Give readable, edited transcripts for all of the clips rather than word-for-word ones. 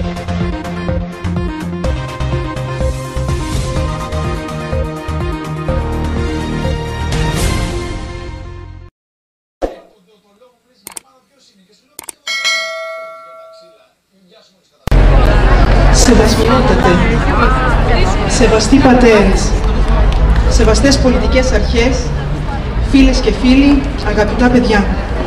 Σεβασμιότατε, σεβαστοί πατέρες, σεβαστές πολιτικές αρχές, φίλες και φίλοι, αγαπητά παιδιά.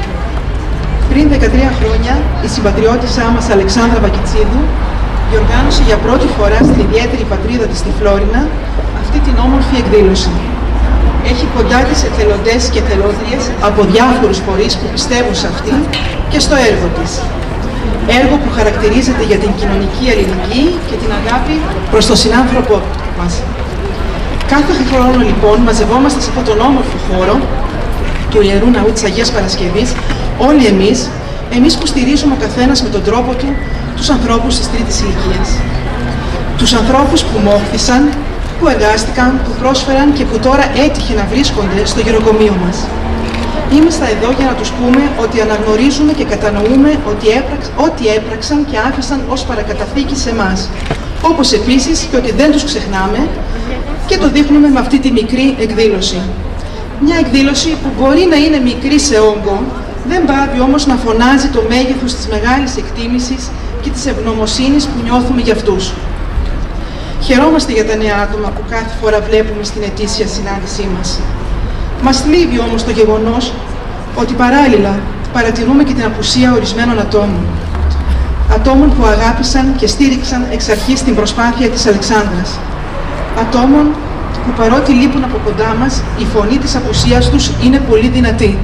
Πριν 13 χρόνια, η συμπατριώτησά μας Αλεξάνδρα Βακιτσίδου διοργάνωσε για πρώτη φορά στην ιδιαίτερη πατρίδα της, στη Φλόρινα, αυτή την όμορφη εκδήλωση. Έχει κοντά της εθελοντές και εθελόντριες από διάφορους φορείς που πιστεύουν σε αυτή και στο έργο της. Έργο που χαρακτηρίζεται για την κοινωνική αλληλεγγύη και την αγάπη προς τον συνάνθρωπό μας. Κάθε χρόνο λοιπόν μαζευόμαστε σε αυτόν τον όμορφο χώρο του Ιερού Ναού της Αγίας Παρασκευής, όλοι εμείς που στηρίζουμε ο καθένας με τον τρόπο του τους ανθρώπους της τρίτης ηλικίας. Τους ανθρώπους που μόχθησαν, που εργάστηκαν, που πρόσφεραν και που τώρα έτυχε να βρίσκονται στο γεροκομείο μας. Είμαστε εδώ για να τους πούμε ότι αναγνωρίζουμε και κατανοούμε ότι έπραξαν και άφησαν ως παρακαταθήκη σε εμάς. Όπως επίσης και ότι δεν τους ξεχνάμε και το δείχνουμε με αυτή τη μικρή εκδήλωση. Μια εκδήλωση που μπορεί να είναι μικρή σε όγκο, δεν πάβει όμως να φωνάζει το μέγεθος της μεγάλης εκτίμησης και της ευγνωμοσύνης που νιώθουμε για αυτούς. Χαιρόμαστε για τα νέα άτομα που κάθε φορά βλέπουμε στην ετήσια συνάντησή μας. Μας θλίβει όμως το γεγονός ότι παράλληλα παρατηρούμε και την απουσία ορισμένων ατόμων. Ατόμων που αγάπησαν και στήριξαν εξ αρχής την προσπάθεια της Αλεξάνδρας. Ατόμων που παρότι λείπουν από κοντά μας, η φωνή της απουσίας τους είναι πολύ δυνατή.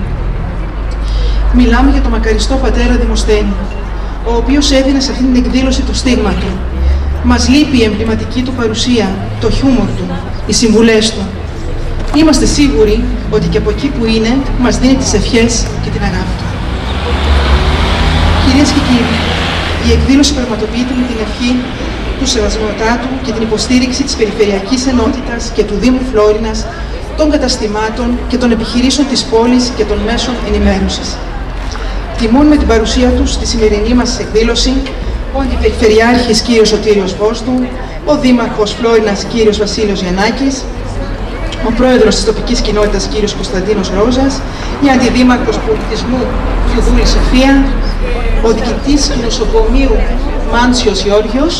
Μιλάμε για τον μακαριστό πατέρα Δημοσθένη, ο οποίος έδινε σε αυτήν την εκδήλωση το στίγμα του. Μας λείπει η εμβληματική του παρουσία, το χιούμορ του, οι συμβουλές του. Είμαστε σίγουροι ότι και από εκεί που είναι, μας δίνει τις ευχές και την αγάπη του. Κυρίες και κύριοι, η εκδήλωση πραγματοποιείται με την ευχή του Σεβασμιωτάτου και την υποστήριξη της Περιφερειακής Ενότητας και του Δήμου Φλόρινας, των καταστημάτων και των επιχειρήσεων της πόλης και των μέσων ενημέρωσης. Τιμούν με την παρουσία τους στη σημερινή μας εκδήλωση ο Αντιπεριφερειάρχης κ. Σωτήριος Βόστου, ο Δήμαρχος Φλόρινας κ. Βασίλειος Γιαννάκης, ο Πρόεδρος της τοπικής κοινότητας κ. Κωνσταντίνος Ρόζας, η Αντιδήμαρχος Πολιτισμού Θοδούλη Σοφία, ο Διοικητής του Νοσοκομείου Μάντσιος Γιώργιος,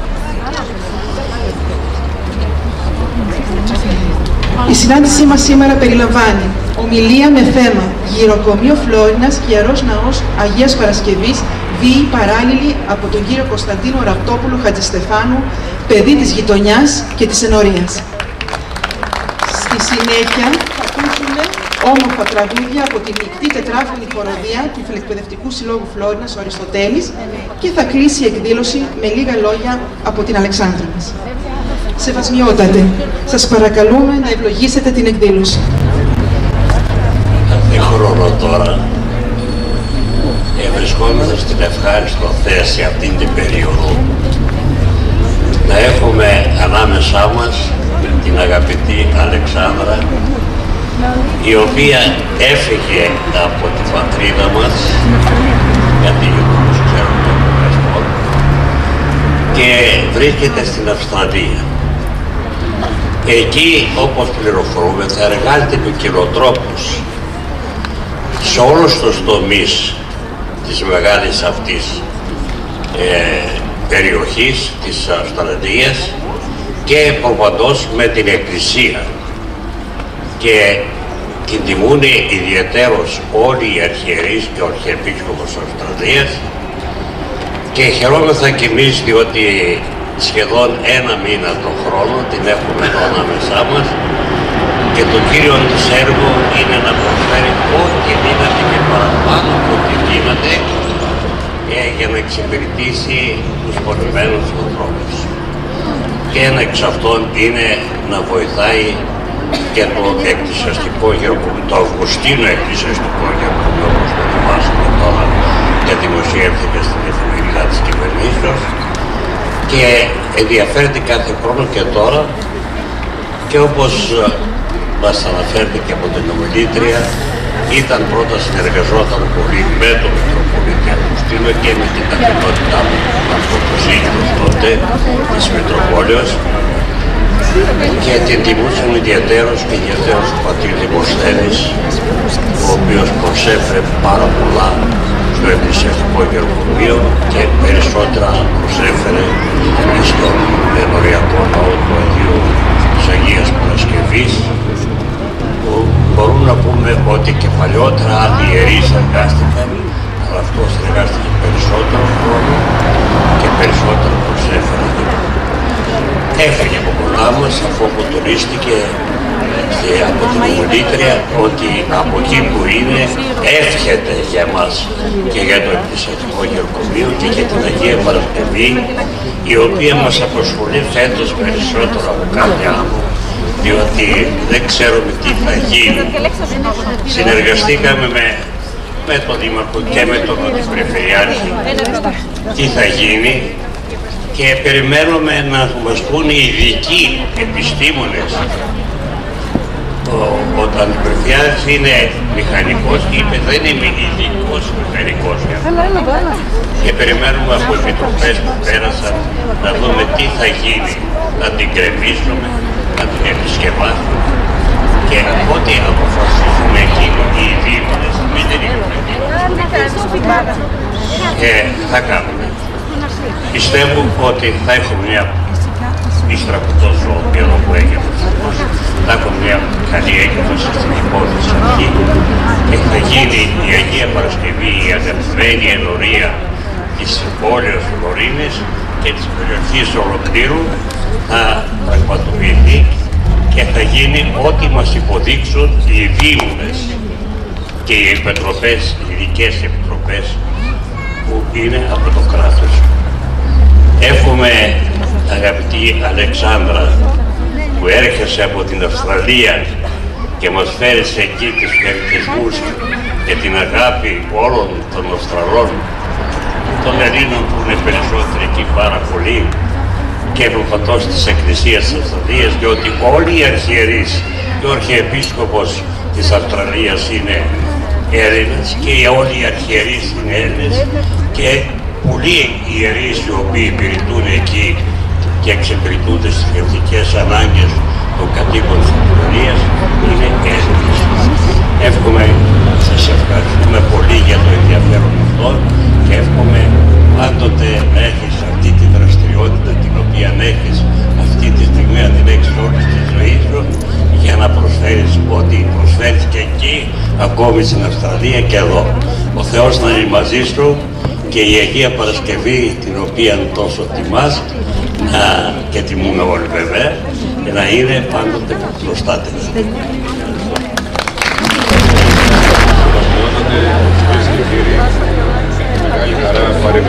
η συνάντησή μας σήμερα περιλαμβάνει ομιλία με θέμα Γυροκομείο Φλόρινας και Ιερός Ναός Αγίας Παρασκευής, βίοι παράλληλοι από τον κύριο Κωνσταντίνο Ραπτόπουλο Χατζηστεφάνου, παιδί της γειτονιάς και της ενορίας. Στη συνέχεια θα ακούσουμε όμορφα τραγούδια από τη μεικτή τετράφωνη χοροδία του Φιλεκπαιδευτικού Συλλόγου Φλόρινας, ο Αριστοτέλης, και θα κλείσει η εκδήλωση με λίγα λόγια από την Αλεξάνδρα μας. Σεβασμιότατε, σας παρακαλούμε να ευλογήσετε την εκδήλωση. Κάθε χρόνο τώρα βρισκόμαστε στην ευχάριστο θέση αυτήν την περίοδο να έχουμε ανάμεσά μας την αγαπητή Αλεξάνδρα, η οποία έφυγε από την πατρίδα μας, γιατί όπως ξέρουμε και βρίσκεται στην Αυστραλία. Εκεί, όπως πληροφορούμε, θα εργάζεται με κυλοτρόπους σε όλους τους τομείς της μεγάλης αυτής περιοχής της Αυστραλίας και προπαντός με την Εκκλησία. Και την τιμούν ιδιαιτέρως όλοι οι αρχιερείς και ο Αρχιεπίσκοπος της Αυστραλίας και χαιρόμεθα κι εμείς διότι σχεδόν ένα μήνα το χρόνο την έχουμε εδώ ανάμεσά μας και το κύριο της έργο είναι να προσφέρει ό,τι δύναται και παραπάνω από ό,τι γίνεται για να εξυπηρετήσει τους πονημένους ανθρώπους. Και ένα εξ αυτών είναι να βοηθάει και το εκκλησιαστικό γεροκομείο, το Αυγουστίνο εκκλησιαστικό γεροκομείο, όπως το θυμάσαι τώρα και δημοσιεύθηκε στην εφημερίδα της κυβερνήσεως και ενδιαφέρεται κάθε χρόνο και τώρα και όπως μας αναφέρθηκε και από την ομιλήτρια, ήταν πρώτα συνεργαζόταν πολύ με τον Μητροπολίτη Αυγουστίνο και με την ταχυτότητά του σύγχρονος τότε της Μητροπόλεως, και την τιμούσαν ιδιαίτερος και ιδιαίτερος ο πατήρ Δημοσθένης, ο οποίος προσέφερε πάρα πολλά στο Εκκλησιαστικό Γεροκομείο και περισσότερα προσέφερε στον ενοριακό ναό του Αγίου της Αγίας Παρασκευής, που μπορούμε να πούμε ότι και παλιότερα άλλοι ιερείς εργάστηκαν, αλλά αυτός εργάστηκε περισσότερο χρόνο και περισσότερο προσέφερε. Έφυγε από κοντά μας, αφού αποτελίστηκε και από την ομιλήτρια ότι από εκεί που είναι εύχεται για μας και για το Εκκλησιαστικό Γεροκομείο και για την Αγία Παρασκευή, η οποία μας απασχολεί φέτος περισσότερο από κάθε άλλο, διότι δεν ξέρουμε τι θα γίνει. Συνεργαστήκαμε με τον Δήμαρχο και με τον Αντιπεριφερειάρχη τι θα γίνει, και περιμένουμε να μας πούν οι ειδικοί επιστήμονες. Ο Αντιπεριφερειάρχης είναι μηχανικός και είπε δεν είμαι ειδικός μηχανικός. Και περιμένουμε από επιτροπές που πέρασαν να δούμε τι θα γίνει, να την κρεμίσουμε, να την επισκευάσουμε, και ό,τι αποφασίσουμε εκεί οι δήμονες, μην την και θα κάνουμε. Πιστεύω ότι θα έχουμε μια, ύστερα από τόσο καιρό που έγινε, θα έχουμε μια καλή έκβαση στην υπόθεση αυτή και θα γίνει η Αγία Παρασκευή, η αγαπημένη ενορία της πόλεως Λωρίνης και της περιοχής ολοκλήρου, θα πραγματοποιηθεί και θα γίνει ό,τι μας υποδείξουν οι δήμονες και οι επιτροπές, οι ειδικές επιτροπές που είναι από το κράτος. Εύχομαι, αγαπητή Αλεξάνδρα, που έρχεσαι από την Αυστραλία και μας φέρεις εκεί τους χαιρετισμούς και την αγάπη όλων των Αυστραλών, των Ελλήνων που είναι περισσότεροι εκεί πάρα πολύ, και προφανώς της Εκκλησίας της Αυστραλίας, διότι όλοι οι αρχιερείς και ο Αρχιεπίσκοπος της Αυστραλίας είναι Έλληνες και όλοι οι αρχιερείς είναι Έλληνες, και πολλοί ιερείς οι οποίοι υπηρετούν εκεί και εξυπηρετούνται στις θρησκευτικές ανάγκες των κατοίκων της Αυστραλίας είναι Έλληνες. Εύχομαι, σας ευχαριστούμε πολύ για το ενδιαφέρον αυτό και εύχομαι πάντοτε να έχεις αυτή τη δραστηριότητα την οποία έχεις αυτή τη στιγμή, να την έχεις όλη τη ζωή σου, για να προσφέρεις ό,τι προσφέρεις και εκεί, ακόμη στην Αυστραλία και εδώ. Ο Θεός να είναι μαζί σου και η Αγία Παρασκευή, την οποία τόσο τιμάς, και τιμούμε όλοι βέβαια, και να είναι πάντοτε μπροστά της. Μεγάλη χαρά,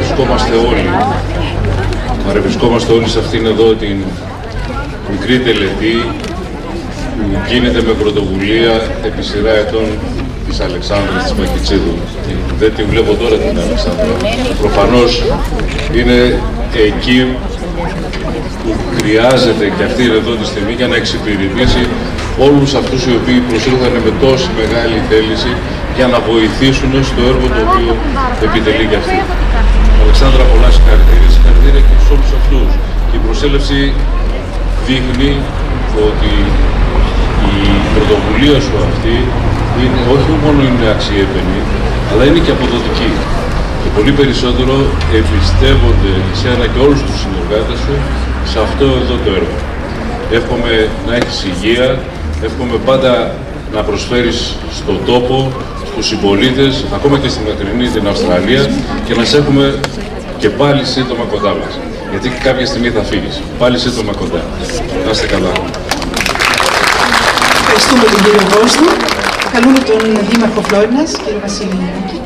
παρευρισκόμαστε όλοι σε αυτήν εδώ την μικρή τελετή που γίνεται με πρωτοβουλία επί σειρά ετών της Αλεξάνδρας της Μακητσίδου. Δεν τη βλέπω τώρα την Αλεξάνδρα. Προφανώς είναι εκεί που χρειάζεται και αυτή εδώ τη στιγμή για να εξυπηρετήσει όλους αυτούς οι οποίοι προσήλθαν με τόση μεγάλη θέληση για να βοηθήσουν στο έργο το οποίο επιτελεί και αυτή. Αλεξάνδρα, πολλά συγχαρητήρια και σε όλους αυτούς. Και η προσέλευση δείχνει ότι η πρωτοβουλία σου αυτή είναι, όχι μόνο είναι αξιέπαινη, αλλά είναι και αποδοτική. Και πολύ περισσότερο εμπιστεύονται εσένα και όλους τους συνεργάτες σου σε αυτό εδώ το έργο. Εύχομαι να έχεις υγεία, εύχομαι πάντα να προσφέρεις στον τόπο, στους συμπολίτες, ακόμα και στη μακρινή την Αυστραλία, και να σε έχουμε και πάλι σύντομα κοντά μας. Γιατί κάποια στιγμή θα φύγεις. Πάλι σύντομα κοντά. Να είστε καλά. Ευχαριστούμε τον κύριο Βόστο. Καλούμε τον Δήμαρχο Φλόρινας, κύριο Βασίλη Νικάκη.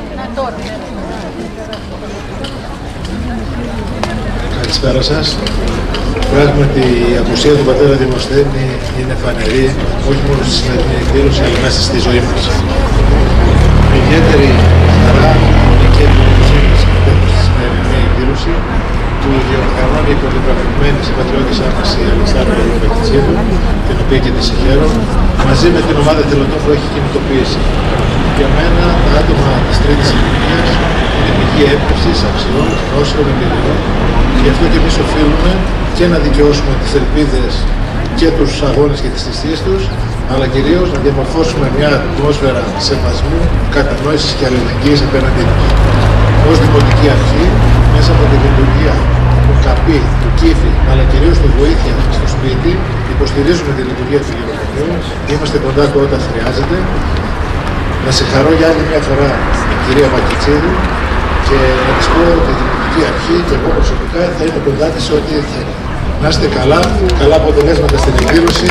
Καλησπέρα σας. Πράγματι η απουσία του πατέρα Δημοσθένη είναι φανερή, όχι μόνο στη σημερινή εκδήλωση, αλλά μέσα στη ζωή μας. Με ιδιαίτερη χαρά και την απουσία της συμμετέχω στη σημερινή εκδήλωση που διοργανώνει η πρωτογραφημένη συμπατριώτησά μας η Αλεξάνδρα Μακητσίδου, την οποία και τη συγχαίρω, μαζί με την ομάδα θελοντών που έχει κινητοποιήσει. Για μένα, τα άτομα της τρίτης ηλικίας είναι πηγή έμπνευσης, αξιών, γνώσεων, εμπειριών Γι' αυτό και εμείς οφείλουμε και να δικαιώσουμε τις ελπίδες και τους αγώνες και τις θυσίες τους, αλλά κυρίως να διαμορφώσουμε μια ατμόσφαιρα σεβασμού, κατανόησης και αλληλεγγύης απέναντί τους. Ως δημοτική αρχή, μέσα από τη λειτουργία του ΚΑΠΗ, του ΚΥΦΗ, αλλά κυρίως τη βοήθεια στο σπίτι, υποστηρίζουμε τη λειτουργία του γεροκομείου, είμαστε κοντά του όταν χρειάζεται. Να συγχαρώ για άλλη μια φορά την κυρία Βακιτσίδου και να της πω ότι η δημοτική αρχή και εγώ προσωπικά θα είμαι κοντά της σε ό,τι θέλει. Να είστε καλά, καλά αποτελέσματα στην εκδήλωση.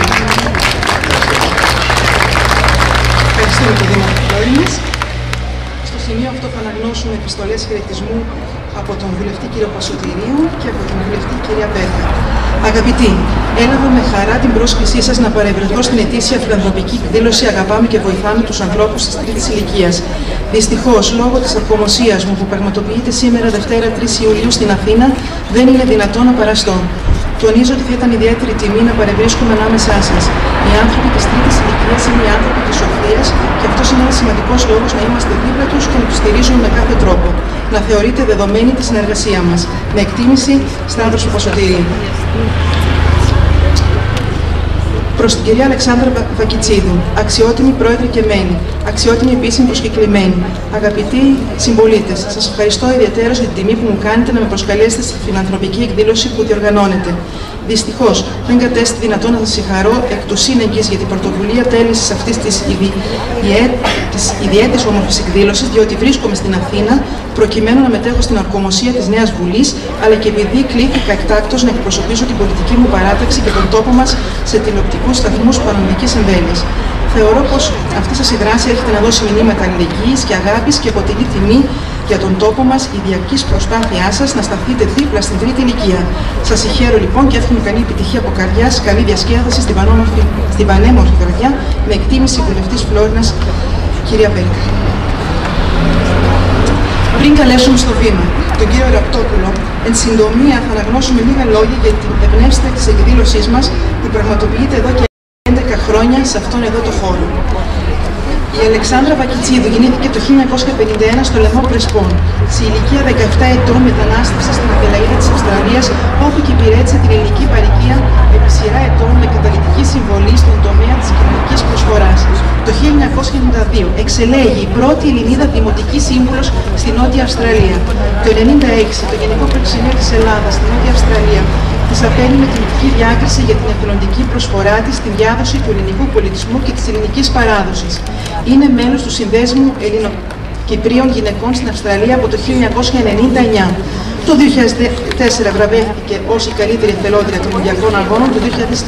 Ευχαριστούμε τον Δήμαρχο Φλόρινας. Στο σημείο αυτό θα αναγνώσουμε επιστολές χαιρετισμού από τον βουλευτή κύριο Πασοτηρίου και από την βουλευτή κυρία Πέτα. Αγαπητοί, έλαβα με χαρά την πρόσκλησή σας να παρευρεθώ στην ετήσια φιλανθρωπική εκδήλωση «Αγαπάμε και βοηθάμε τους ανθρώπους της τρίτης ηλικίας». Δυστυχώς, λόγω της απομοσίας μου που πραγματοποιείται σήμερα Δευτέρα 3 Ιουλίου στην Αθήνα, δεν είναι δυνατό να παραστώ. Τονίζω ότι θα ήταν ιδιαίτερη τιμή να παρευρίσκομαι ανάμεσά σας. Οι άνθρωποι της τρίτης ηλικίας είναι οι άνθρωποι της σοφίας και αυτός είναι ένας σημαντικός λόγος να είμαστε δίπλα τους και να τους στηρίζουμε με κάθε τρόπο. Να θεωρείται δεδομένη τη συνεργασία μας. Με εκτίμηση, Σταύρος Πασοτηρίου. Προς την κυρία Αλεξάνδρα Βακιτσίδου, αξιότιμη πρόεδρε και μέλη, αξιότιμη επίσημη προσκεκλημένη, αγαπητοί συμπολίτες, σας ευχαριστώ ιδιαίτερα για την τιμή που μου κάνετε να με προσκαλέσετε στη φιλανθρωπική εκδήλωση που διοργανώνετε. Δυστυχώς, δεν κατέστη δυνατόν να σας συγχαρώ εκ του σύνεγγυς για την πρωτοβουλία τέλεσης αυτής της ιδιαίτερης όμορφης εκδήλωσης, διότι βρίσκομαι στην Αθήνα προκειμένου να μετέχω στην ορκομοσία της Νέας Βουλής, αλλά και επειδή κλήθηκα εκτάκτως να εκπροσωπήσω την πολιτική μου παράταξη και τον τόπο μας σε τηλεοπτικούς σταθμούς παραμονικής εμβέλειας. Θεωρώ πως αυτή σας η δράση έρχεται να δώσει μηνύματα αλληλεγγύης και αγάπης και αποτελεί τιμή για τον τόπο μας η διαρκής προσπάθειά σας να σταθείτε δίπλα στην τρίτη ηλικία. Σας συγχαίρω λοιπόν και εύχομαι καλή επιτυχία από καρδιάς, καλή διασκέδαση στην πανέμορφη βραδιά, με εκτίμηση βουλευτής Φλόρινας, κυρία Πέρικα. Πριν καλέσουμε στο βήμα τον κύριο Ραπτόπουλο, εν συντομία θα αναγνώσουμε λίγα λόγια για την ευνεύσια της εκδήλωσής μας που πραγματοποιείται εδώ και 11 χρόνια σε αυτόν εδώ το χώρο. Η Αλεξάνδρα Βακιτσίδου γεννήθηκε το 1951 στο λαιμό Πρεσπών. Σε ηλικία 17 ετών μετανάστευσε στην Αδελαΐδα της Αυστραλίας, όπου και υπηρέτησε την ελληνική παροικία επί σειρά ετών με καταλυτική συμβολή στον τομέα της κοινωνικής προσφοράς. Το 1992 εξελέγει η πρώτη Ελληνίδα δημοτική σύμβουλος στη Νότια Αυστραλία. Το 1996 το Γενικό Προξενείο της Ελλάδας στη Νότια Αυστραλία της απέλει με την ειδική διάκριση για την εθελοντική προσφορά της στην διάδοση του ελληνικού πολιτισμού και της ελληνικής παράδοσης. Είναι μέλος του Συνδέσμου Ελληνοκυπρίων Γυναικών στην Αυστραλία από το 1999. Το 2004 βραβεύτηκε ως η καλύτερη εθελόντρια των Ολυμπιακών Αγώνων το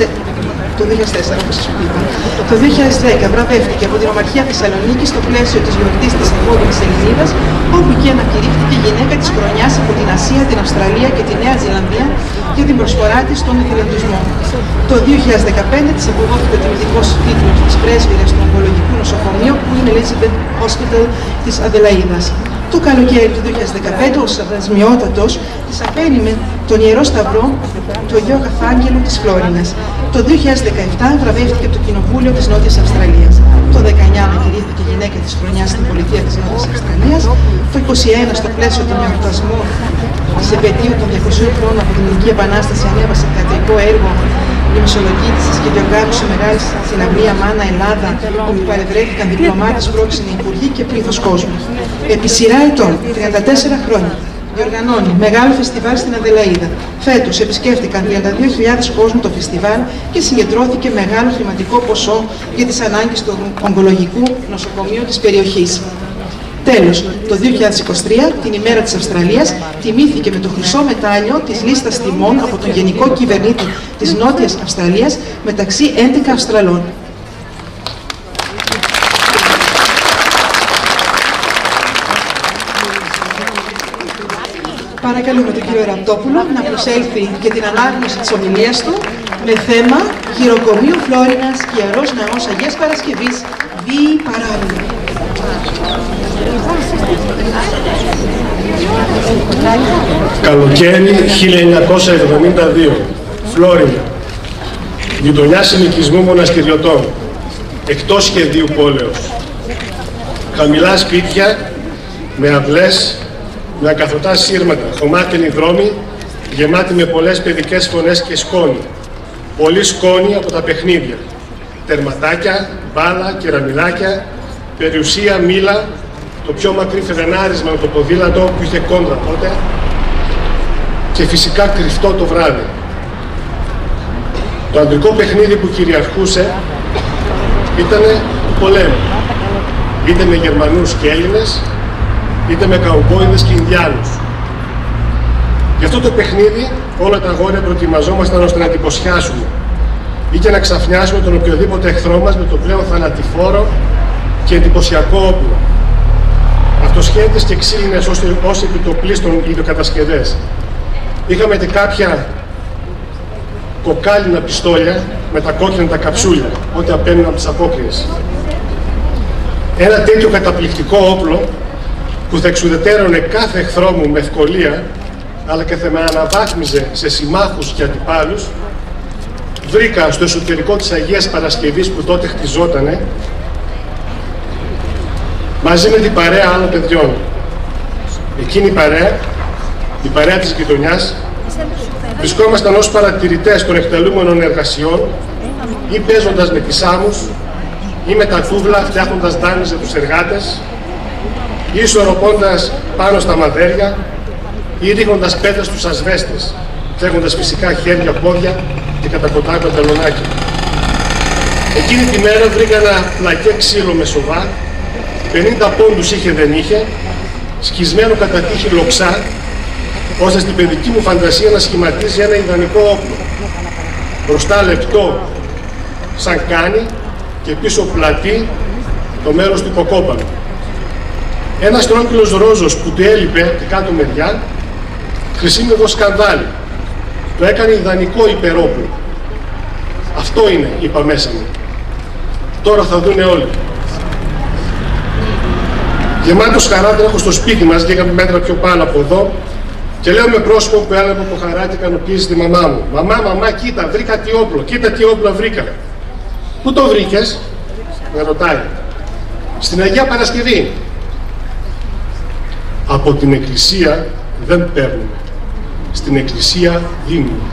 2004, όπως σας είπα. Το 2010 βραβεύτηκε από την Ομαρχία Θεσσαλονίκης στο πλαίσιο της γιορτής της επόμενης Ελληνίδας, όπου και ανακηρύχθηκε γυναίκα της χρονιάς από την Ασία, την Αυστραλία και τη Νέα Ζηλανδία για την προσφορά της στον εθελοντισμό. Το 2015 της αποδόθηκε ο τιμητικός τίτλος της πρέσβυρας του Ογκολογικού Νοσοκομείου, που είναι Elizabeth Hospital της Αδελαΐδας. Το καλοκαίρι του 2015, ο Σαβασμιότατος της απένιμε τον Ιερό Σταυρό του Αγίου Καθάγγελου της Φλόρινας. Το 2017 βραβεύτηκε από το Κοινοβούλιο της Νότιας Αυστραλίας. Το 2019 ανακηρύχθηκε γυναίκα της χρονιάς στην πολιτεία της Νότιας Αυστραλίας. Το 2021 στο πλαίσιο του εορτασμού της επετείου των 200 χρόνων από την Ελληνική Επανάσταση ανέβασε θεατρικό έργο η μισολογήτησης και διοργάνωσε μεγάλη συναυλία Μάνα Ελλάδα, όπου παρευρέθηκαν διπλωμάτες, πρόξενοι υπουργοί και πλήθος κόσμου. Επί σειρά ετών, 34 χρόνια, διοργανώνει μεγάλο φεστιβάλ στην Αδελαΐδα. Φέτος επισκέφτηκαν 32.000 κόσμου το φεστιβάλ και συγκεντρώθηκε μεγάλο χρηματικό ποσό για τις ανάγκες του ογκολογικού νοσοκομείου της περιοχής. Τέλος, το 2023, την ημέρα της Αυστραλίας, τιμήθηκε με το χρυσό μετάλλιο της λίστας τιμών από τον Γενικό Κυβερνήτη της Νότιας Αυστραλίας μεταξύ 11 Αυστραλών. Παρακαλούμε τον κύριο Ραπτόπουλο να προσέλθει και την ανάγνωση της ομιλίας του με θέμα «Γυροκομείο Φλόρινας και Ιερός Ναός Αγίας Παρασκευής, Βίοι Παράδειγμα». Καλοκαίρι 1972, Φλόρινα, γειτονιά συνοικισμού μοναστηριωτών, εκτός σχεδίου πόλεως. Χαμηλά σπίτια με αυλές, με ακαθωτά σύρματα, χωμάτινοι δρόμοι γεμάτη με πολλές παιδικές φωνές και σκόνη. Πολύ σκόνη από τα παιχνίδια. Τερματάκια, μπάλα, κεραμιδάκια, περιουσία, μήλα, το πιο μακρύ φρενάρισμα με το ποδήλατο που είχε κόντρα τότε και φυσικά κρυφτό το βράδυ. Το ανδρικό παιχνίδι που κυριαρχούσε ήταν του πολέμου. Είτε με Γερμανούς και Έλληνες, είτε με καουμπόιδες και Ινδιάνους. Γι' αυτό το παιχνίδι όλα τα αγόρια προετοιμαζόμασταν ώστε να εντυπωσιάσουμε ή και να ξαφνιάσουμε τον οποιοδήποτε εχθρό μας με το πλέον θανατηφόρο και εντυπωσιακό όπλο. Αυτοσχέδες και ξύλινες ως επιτοπλίστων ιδιοκατασκευές. Είχαμε και κάποια κοκάλινα πιστόλια με τα κόκκινα τα καψούλια, ό,τι απέμειναν από τις απόκριες. Ένα τέτοιο καταπληκτικό όπλο που θα εξουδετέρωνε κάθε εχθρό μου με ευκολία, αλλά και θα με αναβάθμιζε σε συμμάχους και αντιπάλους, βρήκα στο εσωτερικό της Αγίας Παρασκευής που τότε χτιζότανε, μαζί με την παρέα άλλων παιδιών. Εκείνη η παρέα της γειτονιάς, βρισκόμασταν ως παρατηρητές των εκτελούμενων εργασιών ή παίζοντας με τις άμμους ή με τα κούβλα φτιάχνοντας δάνειες για τους εργάτες ή ισορροπώντας πάνω στα μαδέρια ή ρίχνοντας πέτρες στους ασβέστες, τρέχοντας φυσικά χέρια, πόδια και κατακοτά παντελονάκια. Εκείνη τη μέρα βρήκα ένα πλακέ ξύλο με σοβά, 50 πόντους είχε δεν είχε, σκισμένο κατά τύχη λοξά, ώστε στην παιδική μου φαντασία να σχηματίζει ένα ιδανικό όπλο. Μπροστά λεπτό σαν κάνει και πίσω πλατή το μέρος του κοκόπανου. Ένας τρόκυλος ρόζος που του έλειπε την κάτω μεριά, χρυσίμευο σκανδάλι. Το έκανε ιδανικό υπερόπλο. Αυτό είναι, είπα μέσα μου. Τώρα θα δούνε όλοι. Γεμάτος χαρά τρέχω στο σπίτι μας, λίγα μέτρα πιο πάνω από εδώ, και λέω με πρόσωπο που έλαβε από χαρά και ικανοποίηση τη μαμά μου. Μαμά, κοίτα, βρήκα τι όπλο, κοίτα τι όπλο βρήκα. Πού το βρήκες, με ρωτάει. Στην Αγία Παρασκευή. Από την Εκκλησία δεν παίρνουμε. Στην Εκκλησία δίνουμε.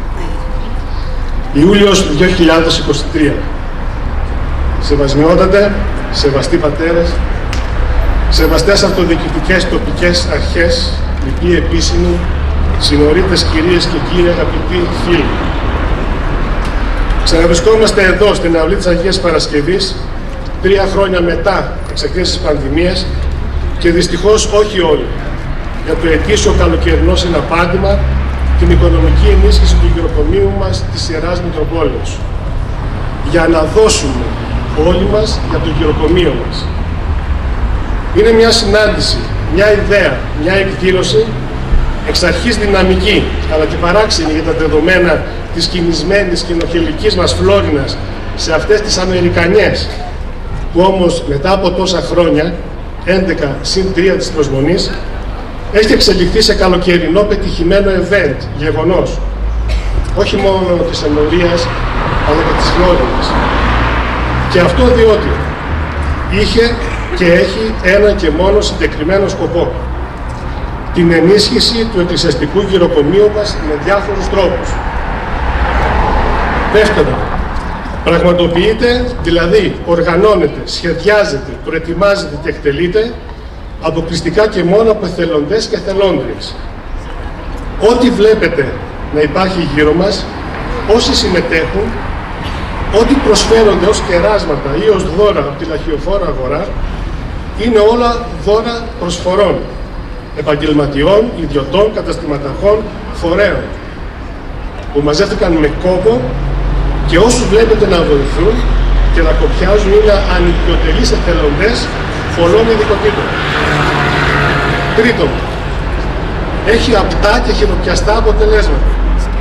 Ιούλιος 2023. Σεβασμιότατε, σεβαστοί πατέρες, σεβαστές αυτοδιοικητικές τοπικές αρχές, λοιποί επίσημοι, συνορίτες κυρίες και κύριοι, αγαπητοί φίλοι. Ξαναβρισκόμαστε εδώ στην αυλή της Αγίας Παρασκευής, 3 χρόνια μετά εξαιτίας της πανδημίας και δυστυχώς όχι όλοι, για το ετήσιο καλοκαιρινό συναπάντημα, την οικονομική ενίσχυση του γυροκομείου μας της Ιεράς Μητροπόλεως. Για να δώσουμε όλοι μας για το γυροκομείο μας. Είναι μια συνάντηση, μια ιδέα, μια εκδήλωση εξ αρχής δυναμική, αλλά και παράξενη για τα δεδομένα της κινησμένης και νοχελικής μας Φλόρινας σε αυτές τις Αμερικανιές, που όμως μετά από τόσα χρόνια, 11 συν 3 της προσμονής, έχει εξελιχθεί σε καλοκαιρινό πετυχημένο event, γεγονός. Όχι μόνο της Ενωρίας, αλλά και της Φλόρινας. Και αυτό διότι είχε και έχει ένα και μόνο συγκεκριμένο σκοπό. Την ενίσχυση του εκκλησιαστικού γυροκομείου μας με διάφορους τρόπους. Δεύτερον, πραγματοποιείται, δηλαδή οργανώνεται, σχεδιάζεται, προετοιμάζεται και εκτελείται αποκλειστικά και μόνο από εθελοντές και εθελόντριες. Ό,τι βλέπετε να υπάρχει γύρω μας, όσοι συμμετέχουν, ό,τι προσφέρονται ως κεράσματα ή ως δώρα από τη λαχιοφόρα αγορά, είναι όλα δώρα προσφορών, επαγγελματιών, ιδιωτών, καταστηματαρχών, φορέων, που μαζεύτηκαν με κόπο και όσους βλέπετε να βοηθούν και να κοπιάζουν είναι ανιδιοτελείς εθελοντές πολλών ειδικοτήτων. Τρίτον, έχει απτά και χειροπιαστά αποτελέσματα.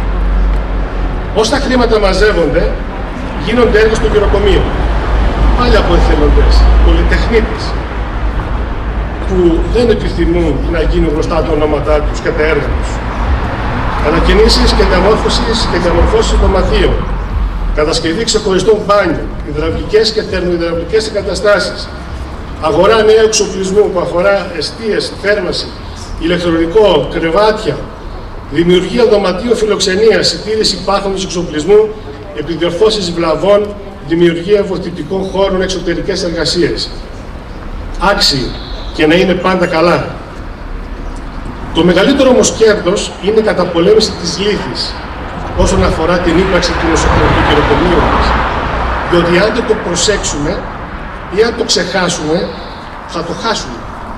Όσα χρήματα μαζεύονται, γίνονται έργα στο γυροκομείο. Πάλι από εθελοντές, πολυτεχνίτες, που δεν επιθυμούν να γίνουν γνωστά τα ονόματά τους και τα έργα τους. Ανακαινήσεις και διαμορφώσεις δωματίων, κατασκευή ξεχωριστών μπάνιων, υδραυλικές και θερμοϊδραυλικές εγκαταστάσεις, αγορά νέου εξοπλισμού που αφορά εστίες, θέρμανση, ηλεκτρονικό, κρεβάτια, δημιουργία δωματίων φιλοξενίας, συντήρηση υπάρχοντος εξοπλισμού, επιδιορθώσεις βλαβών, δημιουργία βοηθητικών χώρων, εξωτερικές εργασίες. Άξιοι και να είναι πάντα καλά. Το μεγαλύτερο όμως κέρδος είναι η καταπολέμηση της λύθης όσον αφορά την ύπαρξη του νοσοκομείου μας. Διότι αν δεν το προσέξουμε ή αν το ξεχάσουμε, θα το χάσουμε.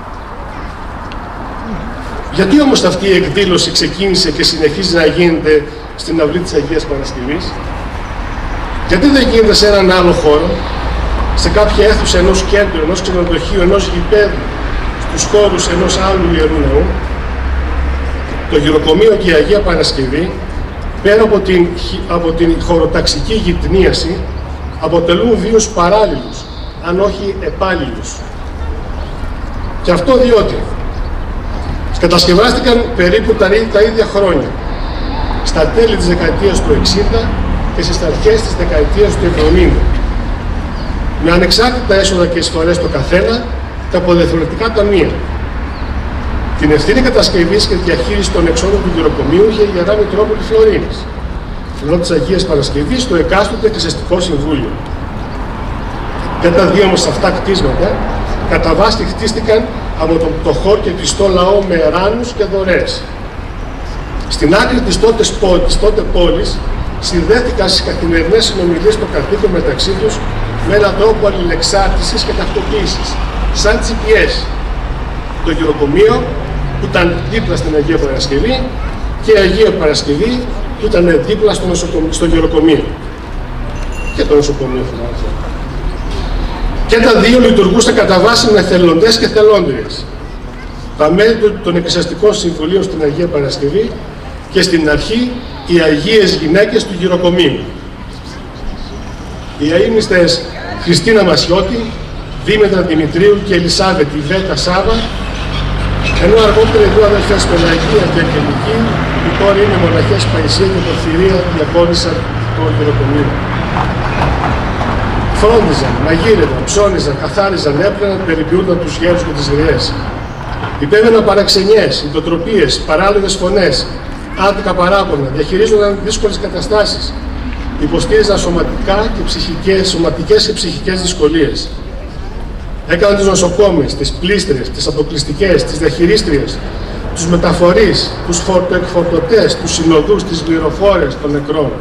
Γιατί όμως αυτή η εκδήλωση ξεκίνησε και συνεχίζει να γίνεται στην αυλή της Αγίας Παρασκευής? Γιατί δεν γίνεται σε έναν άλλο χώρο, σε κάποια αίθουσα ενός κέντρου, ενός ξενοδοχείου, ενός γηπέδου, στους χώρους ενός άλλου Ιερού Ναού? Το γυροκομείο και η Αγία Παρασκευή, πέρα από την χωροταξική γυτνίαση, αποτελούν βίους παράλληλους, αν όχι επάλληλους. Και αυτό διότι κατασκευάστηκαν περίπου τα ίδια χρόνια, στα τέλη της δεκαετίας του 60 και στις αρχές της δεκαετίας του 70, με ανεξάρτητα έσοδα και εισφορές στο καθένα και από διαφορετικά ταμεία. Την ευθύνη κατασκευής και διαχείριση των εξόδων του γυροκομείου είχε η Ιερά Μητρόπολη Φλωρίνης, ενώ της Αγίας Παρασκευής το εκάστοτε εκκλησιαστικό συμβούλιο. Και τα δύο όμως αυτά κτίσματα κατά βάση χτίστηκαν από τον πτωχό και κλειστό λαό με εράνους και δωρεές. Στην άκρη της τότε πόλης συνδέθηκαν στις καθημερινές συνομιλίες των κατοίκων μεταξύ τους με έναν τρόπο αλληλεξάρτησης και ταυτοποίησης, σαν GPS. Το γυροκομείο που ήταν δίπλα στην Αγία Παρασκευή και η Αγία Παρασκευή που ήταν δίπλα στο γυροκομείο. Και το νοσοκομείο φυλάχθηκε. Και τα δύο λειτουργούσαν κατά βάση με εθελοντές και θελόντριες. Τα μέλη των εκκλησιαστικών συμβουλίων στην Αγία Παρασκευή και στην αρχή οι Αγίες Γυναίκες του γυροκομείου. Οι αείμνηστες Χριστίνα Μασιώτη, Δήμητρα Δημητρίου και Ελισάβετη Βέτα Σάβα, ενώ αργότερα οι δύο αδελφές Πελαγία και Αγγελική, οι κόροι είναι μοναχές Παϊσία και Πορφυρία, διακόνησαν το γυροκομείο. Φρόντιζαν, μαγείρευαν, ψώνιζαν, καθάριζαν, έπλαιναν, περιποιούνταν τους γέρους και τις γριές. Υπέβαιναν παραξενιές, υποτροπίες, παράλογες φωνές, άδικα παράπονα, διαχειρίζονταν δύσκολες καταστάσεις, υποστήριζαν σωματικές και ψυχικές δυσκολίες. Έκαναν τις νοσοκόμες, τις πλήστρες, τις αποκλειστικές, τις διαχειρίστριες, τους μεταφορείς, τους φορτοεκφορτωτές, τους συνοδούς, τις γλυροφόρες των νεκρών.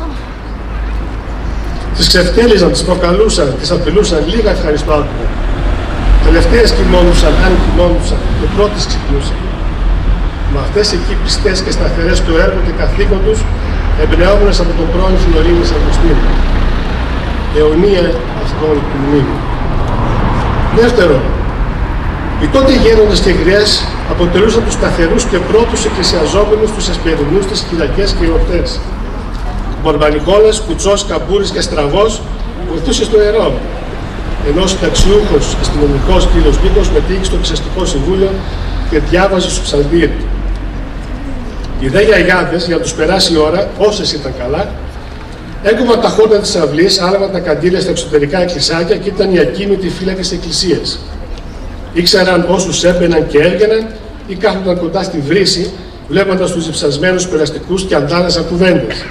Τις ξεφτέλιζαν, τις προκαλούσαν, τις απειλούσαν, λίγα ευχαριστώ άκουγα. Τελευταίες κοιμόντουσαν, αν κοιμόντουσαν, και πρώτες ξυπνούσαν. Με αυτές εκεί πιστές και σταθερές στο έργο και καθήκον τους, εμπνεόμενες από τον πρώην Φλωρίνης Αυγουστίνου. Αιωνία αυτόν του μνήμη. Δεύτερον, οι τότε γέροντες και γριές αποτελούσαν τους σταθερούς και πρώτους εκκλησιαζόμενους τους εσπερινούς τις κυριακές και εορτές. Μπορμπανικόλας, Κουτσός, Καμπούρης και Στραβός βοηθούσε στο ιερό, ενώ ο συνταξιούχος αστυνομικός κ. Νίκος μετήχε στο εκκλησιαστικό συμβούλιο και διάβαζε στο ψαλτήρι. Οι δε γιαγιάδες, για να τους περάσει η ώρα, όσες ήταν καλά, έκοβαν τα χόρτα της αυλής, άλαβαν τα καντήλια στα εξωτερικά εκκλησάκια και ήταν οι ακίνητοι φύλακες της εκκλησίας. Ήξεραν όσους έμπαιναν και έβγαιναν ή κάθονταν κοντά στη βρύση, βλέποντας τους διψασμένους περαστικούς και αντάλλαζαν κουβέντες.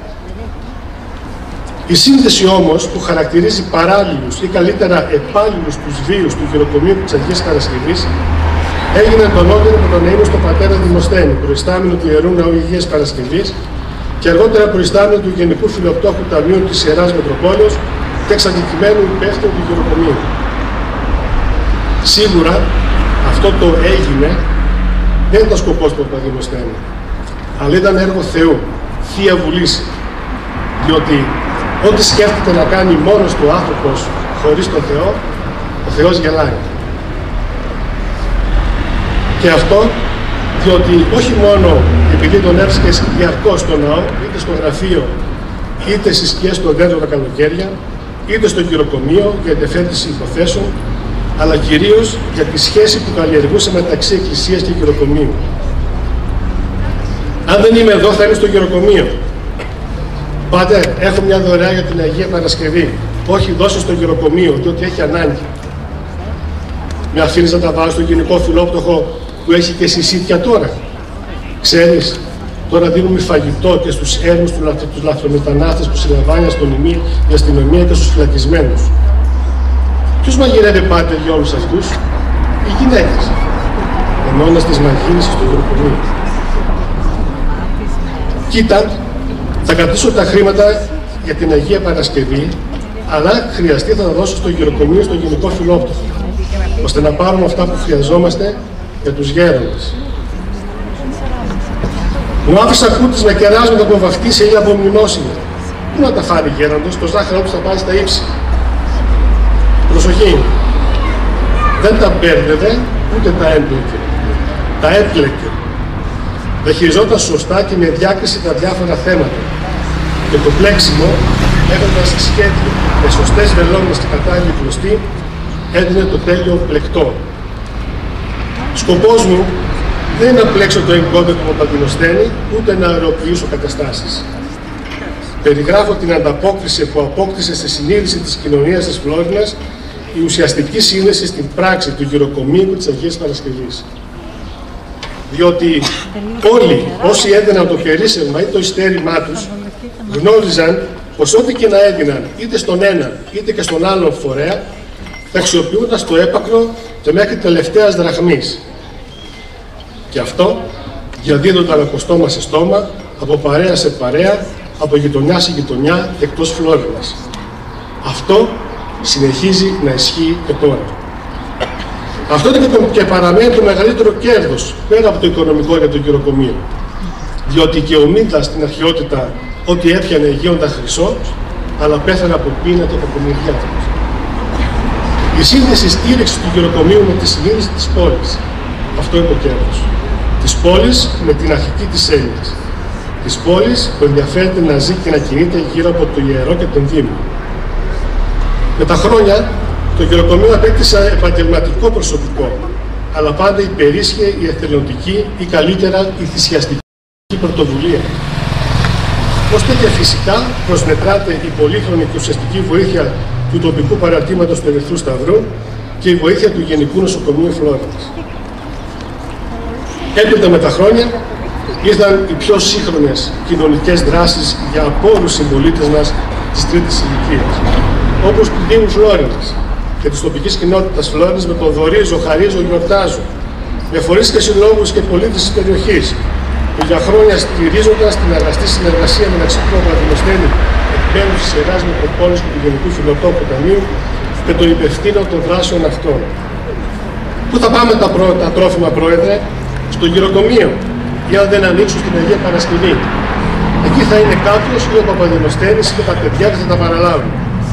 Η σύνδεση όμως που χαρακτηρίζει παράλληλους ή καλύτερα επάλληλους τους βίους του γυροκομείου της Αγίας Παρασκευής έγινε τον όνειρο με τον ήμουν στον πατέρα Δημοσθένη, προϊστάμενο του Ιερού Ναού Αγίας Παρασκευής και αργότερα προϊστάμενο του Γενικού Φιλοπτώχου Ταμείου της Ιεράς Μητροπόλεως και εξαντικειμένου υπεύθυνου του γυροκομείου. Σίγουρα αυτό το έγινε δεν ήταν σκοπός του Παπαδημοσθένη, αλλά ήταν έργο Θεού, Θεία Βουλήση, διότι ό,τι σκέφτεται να κάνει μόνος του άνθρωπος χωρίς τον Θεό, ο Θεός γελάει. Και αυτό διότι όχι μόνο επειδή τον έβρισκες διαρκώς στο ναό, είτε στο γραφείο, είτε στις σκιές των δέντρων τα καλοκαίρια, είτε στο γυροκομείο για διευθέτηση υποθέσεων, αλλά κυρίως για τη σχέση που καλλιεργούσε μεταξύ Εκκλησίας και γυροκομείου. Αν δεν είμαι εδώ, θα είμαι στο γυροκομείο. Πάτε, έχω μια δωρεά για την Αγία Παρασκευή. Όχι, δώσε στο γυροκομείο, διότι έχει ανάγκη. Με αφήνεις να τα βάλω στο γενικό φιλόπτωχο που έχει και συσίτια τώρα. Ξέρεις, Τώρα δίνουμε φαγητό και στους έρμους τους λαθρομετανάστες που συλλαμβάνει η αστυνομία και στους φυλακισμένους. Ποιος μαγειρεύει πάντα για όλους αυτούς? Οι γυναίκες, ενώνας τις μαγείρες στο γεροκομείο. Κοίτα, θα κρατήσω τα χρήματα για την Αγία Παρασκευή, αλλά χρειαστεί θα τα δώσω στο γεροκομείο, στο Γενικό Φιλόπτωχο, ώστε να πάρουμε αυτά που χρειαζόμαστε για τους γέροντες. Μου άφησα κούτες με κεράσματα από βαφτίσει ή από μνημόσυνα. Πού να τα φάρει γέροντος, το ζάχαρο του θα πάει στα ύψη. Προσοχή! Δεν τα μπέρδευε, ούτε τα έμπλεκε. Τα έπλεκε. Τα χειριζόταν σωστά και με διάκριση τα διάφορα θέματα. Και το πλέξιμο, έχοντας σχέδιο με σωστές βελόνες και κατάλληλη κλωστή, έδινε το τέλειο πλεκτό. Σκοπός μου δεν είναι να πλέξω το εγκόνιο του Παπαδημοσθένη, ούτε να αεροποιήσω καταστάσεις. Περιγράφω την ανταπόκριση που απόκτησε στη συνείδηση της κοινωνίας της Φλόρινας η ουσιαστική σύνδεση στην πράξη του γεροκομείου της Αγίας Παρασκευής. Διότι όλοι όσοι έδιναν το περίσσευμα ή το ειστέρημά τους γνώριζαν πως ό,τι και να έδιναν είτε στον ένα είτε και στον άλλον φορέα θα αξιοποιούνταν στο έπακρο και μέχρι τελευταίας δραχμής. Και αυτό διαδίδονταν από στόμα σε στόμα, από παρέα σε παρέα, από γειτονιά σε γειτονιά εκτός Φλόρινας. Αυτό συνεχίζει να ισχύει και τώρα. Αυτό είναι και παραμένει το μεγαλύτερο κέρδος πέρα από το οικονομικό για το γεροκομείο. Διότι και ο Μίδας στην αρχαιότητα ό,τι έπιανε γίνονταν χρυσό, αλλά πέθανε από πείνα και από κομμυριά. Η σύνδεση στήριξη του γεροκομείου με τη συνείδηση της πόλης. Αυτό είναι το κέρδος. Της πόλης με την αρχική της έννοια. Της πόλης που ενδιαφέρεται να ζει και να κινείται γύρω από το ιερό και τον Δήμο. Με τα χρόνια, το γεροκομείο απέκτησε επαγγελματικό προσωπικό, αλλά πάντα υπερίσχυε η εθελοντική ή καλύτερα η θυσιαστική πρωτοβουλία. Ως τέτοια φυσικά προσμετράται η πολύχρονη και ουσιαστική βοήθεια του τοπικού παρατήματος του Ερυθρού Σταυρού και η βοήθεια του Γενικού Νοσοκομείου Φλόρινας. Έπειτα με τα χρόνια ήρθαν οι πιο σύγχρονες κοινωνικές δράσεις για απόρους συμπολίτες μας της τρίτης ηλικίας, όπως του Δήμου Φλόρινας και της τοπικής κοινότητας Φλόρινας με τον Δωρίζω, Χαρίζω, Γιορτάζο, με φορείς και συλλόγους και πολίτες της περιοχής, που για χρόνια στηρίζονταν την αγαστή συνεργασία μεταξύ του Παπαδημοσθένη, εκπαίδευσης της Ιεράς Μητροπόλης και του Γενικού Φιλοτόπου Ταμείου και των υπευθύνων των δράσεων αυτών. Πού θα πάμε τα τρόφιμα, Πρόεδρε? Στο γεροκομείο, για να δεν ανοίξουν στην Αγία Παρασκευή. Εκεί θα είναι κάποιος ή ο Παπαδημοσθένης και τα παιδιά και θα τα παραλάβουν.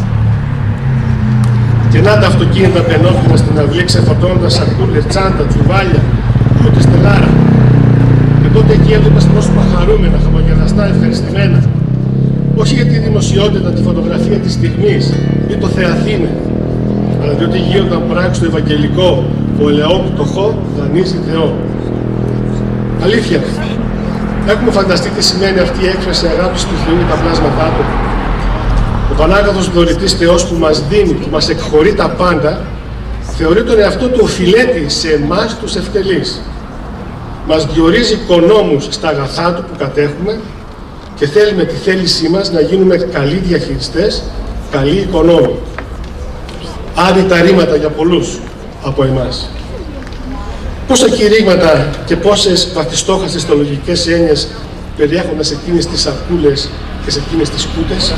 Και να τα αυτοκίνητα πενόφυνα στην αυλή ξεφορτώνοντας σακούλες, τσάντα, τσουβάλια, ούτε στελάρα. Και τότε εκεί έβλεπες πρόσωπα χαρούμενα, χαμογελαστά, ευχαριστημένα. Όχι για τη δημοσιότητα, τη φωτογραφία της στιγμής ή το Θεαθήνε, αλλά διότι γίνονταν πράξεις στο Ευαγγελικό που ο ελαιό πτωχό δανείζει Θεό. Αλήθεια, έχουμε φανταστεί τι σημαίνει αυτή η έκφραση αγάπης του Θεού με τα πλάσματά του. Ο Πανάγαθος Δωρητής Θεός που μας δίνει, που μας εκχωρεί τα πάντα, θεωρεί τον εαυτό του οφειλέτη σε εμάς τους ευτελείς. Μας διορίζει οικονόμους στα αγαθά του που κατέχουμε και θέλει με τη θέλησή μας να γίνουμε καλοί διαχειριστές, καλοί οικονόμοι. Άρρητα ρήματα για πολλούς από εμάς. Πόσα κηρύγματα και πόσες βαθιστόχαστες θεολογικές έννοιες περιέχονται σε εκείνες τις σακούλες και σε εκείνες τις κούτες.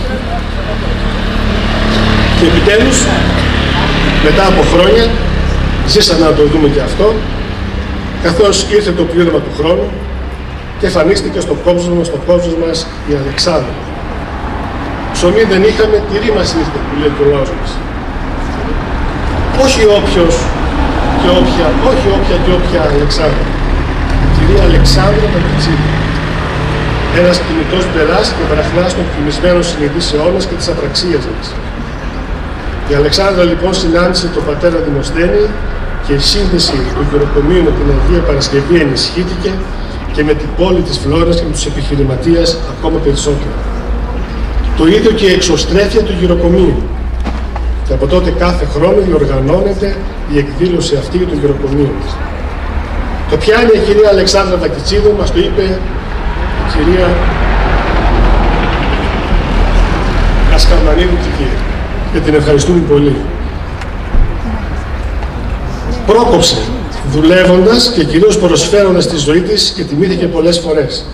Και επιτέλους, μετά από χρόνια, ζήσαμε να το δούμε και αυτό, καθώς ήρθε το πλήρωμα του χρόνου και εμφανίστηκε στο κόψος μας η Αλεξάνδρα. Ψωμί δεν είχαμε, τυρί μας ήρθε, που λέει το λαός μας. Όχι όποιος και όποια, όχι όποια και όποια Αλεξάνδρα. Η κυρία Αλεξάνδρα Βακιτσίδου. Ένας κινητός μπεράς και βραχνάς των κοιμισμένων συνειδήσεών μας και της απραξίας μας. Η Αλεξάνδρα λοιπόν συνάντησε τον πατέρα Δημοσθένη και η σύνδεση του γεροκομείου με την Αγία Παρασκευή ενισχύθηκε και με την πόλη της Φλόρινας και με τους επιχειρηματίες ακόμα περισσότερο. Το ίδιο και η εξωστρέφεια του γεροκομείου. Και από τότε κάθε χρόνο διοργανώνεται η εκδήλωση αυτή για το γεροκομείο μας. Το ποια είναι η κυρία Αλεξάνδρα Βακιτσίδου μας το είπε η κυρία Ασκαρμανίδου Κικία και την ευχαριστούμε πολύ. Πρόκοψε δουλεύοντας και κυρίως προσφέροντας τη ζωή της και τιμήθηκε πολλές φορές.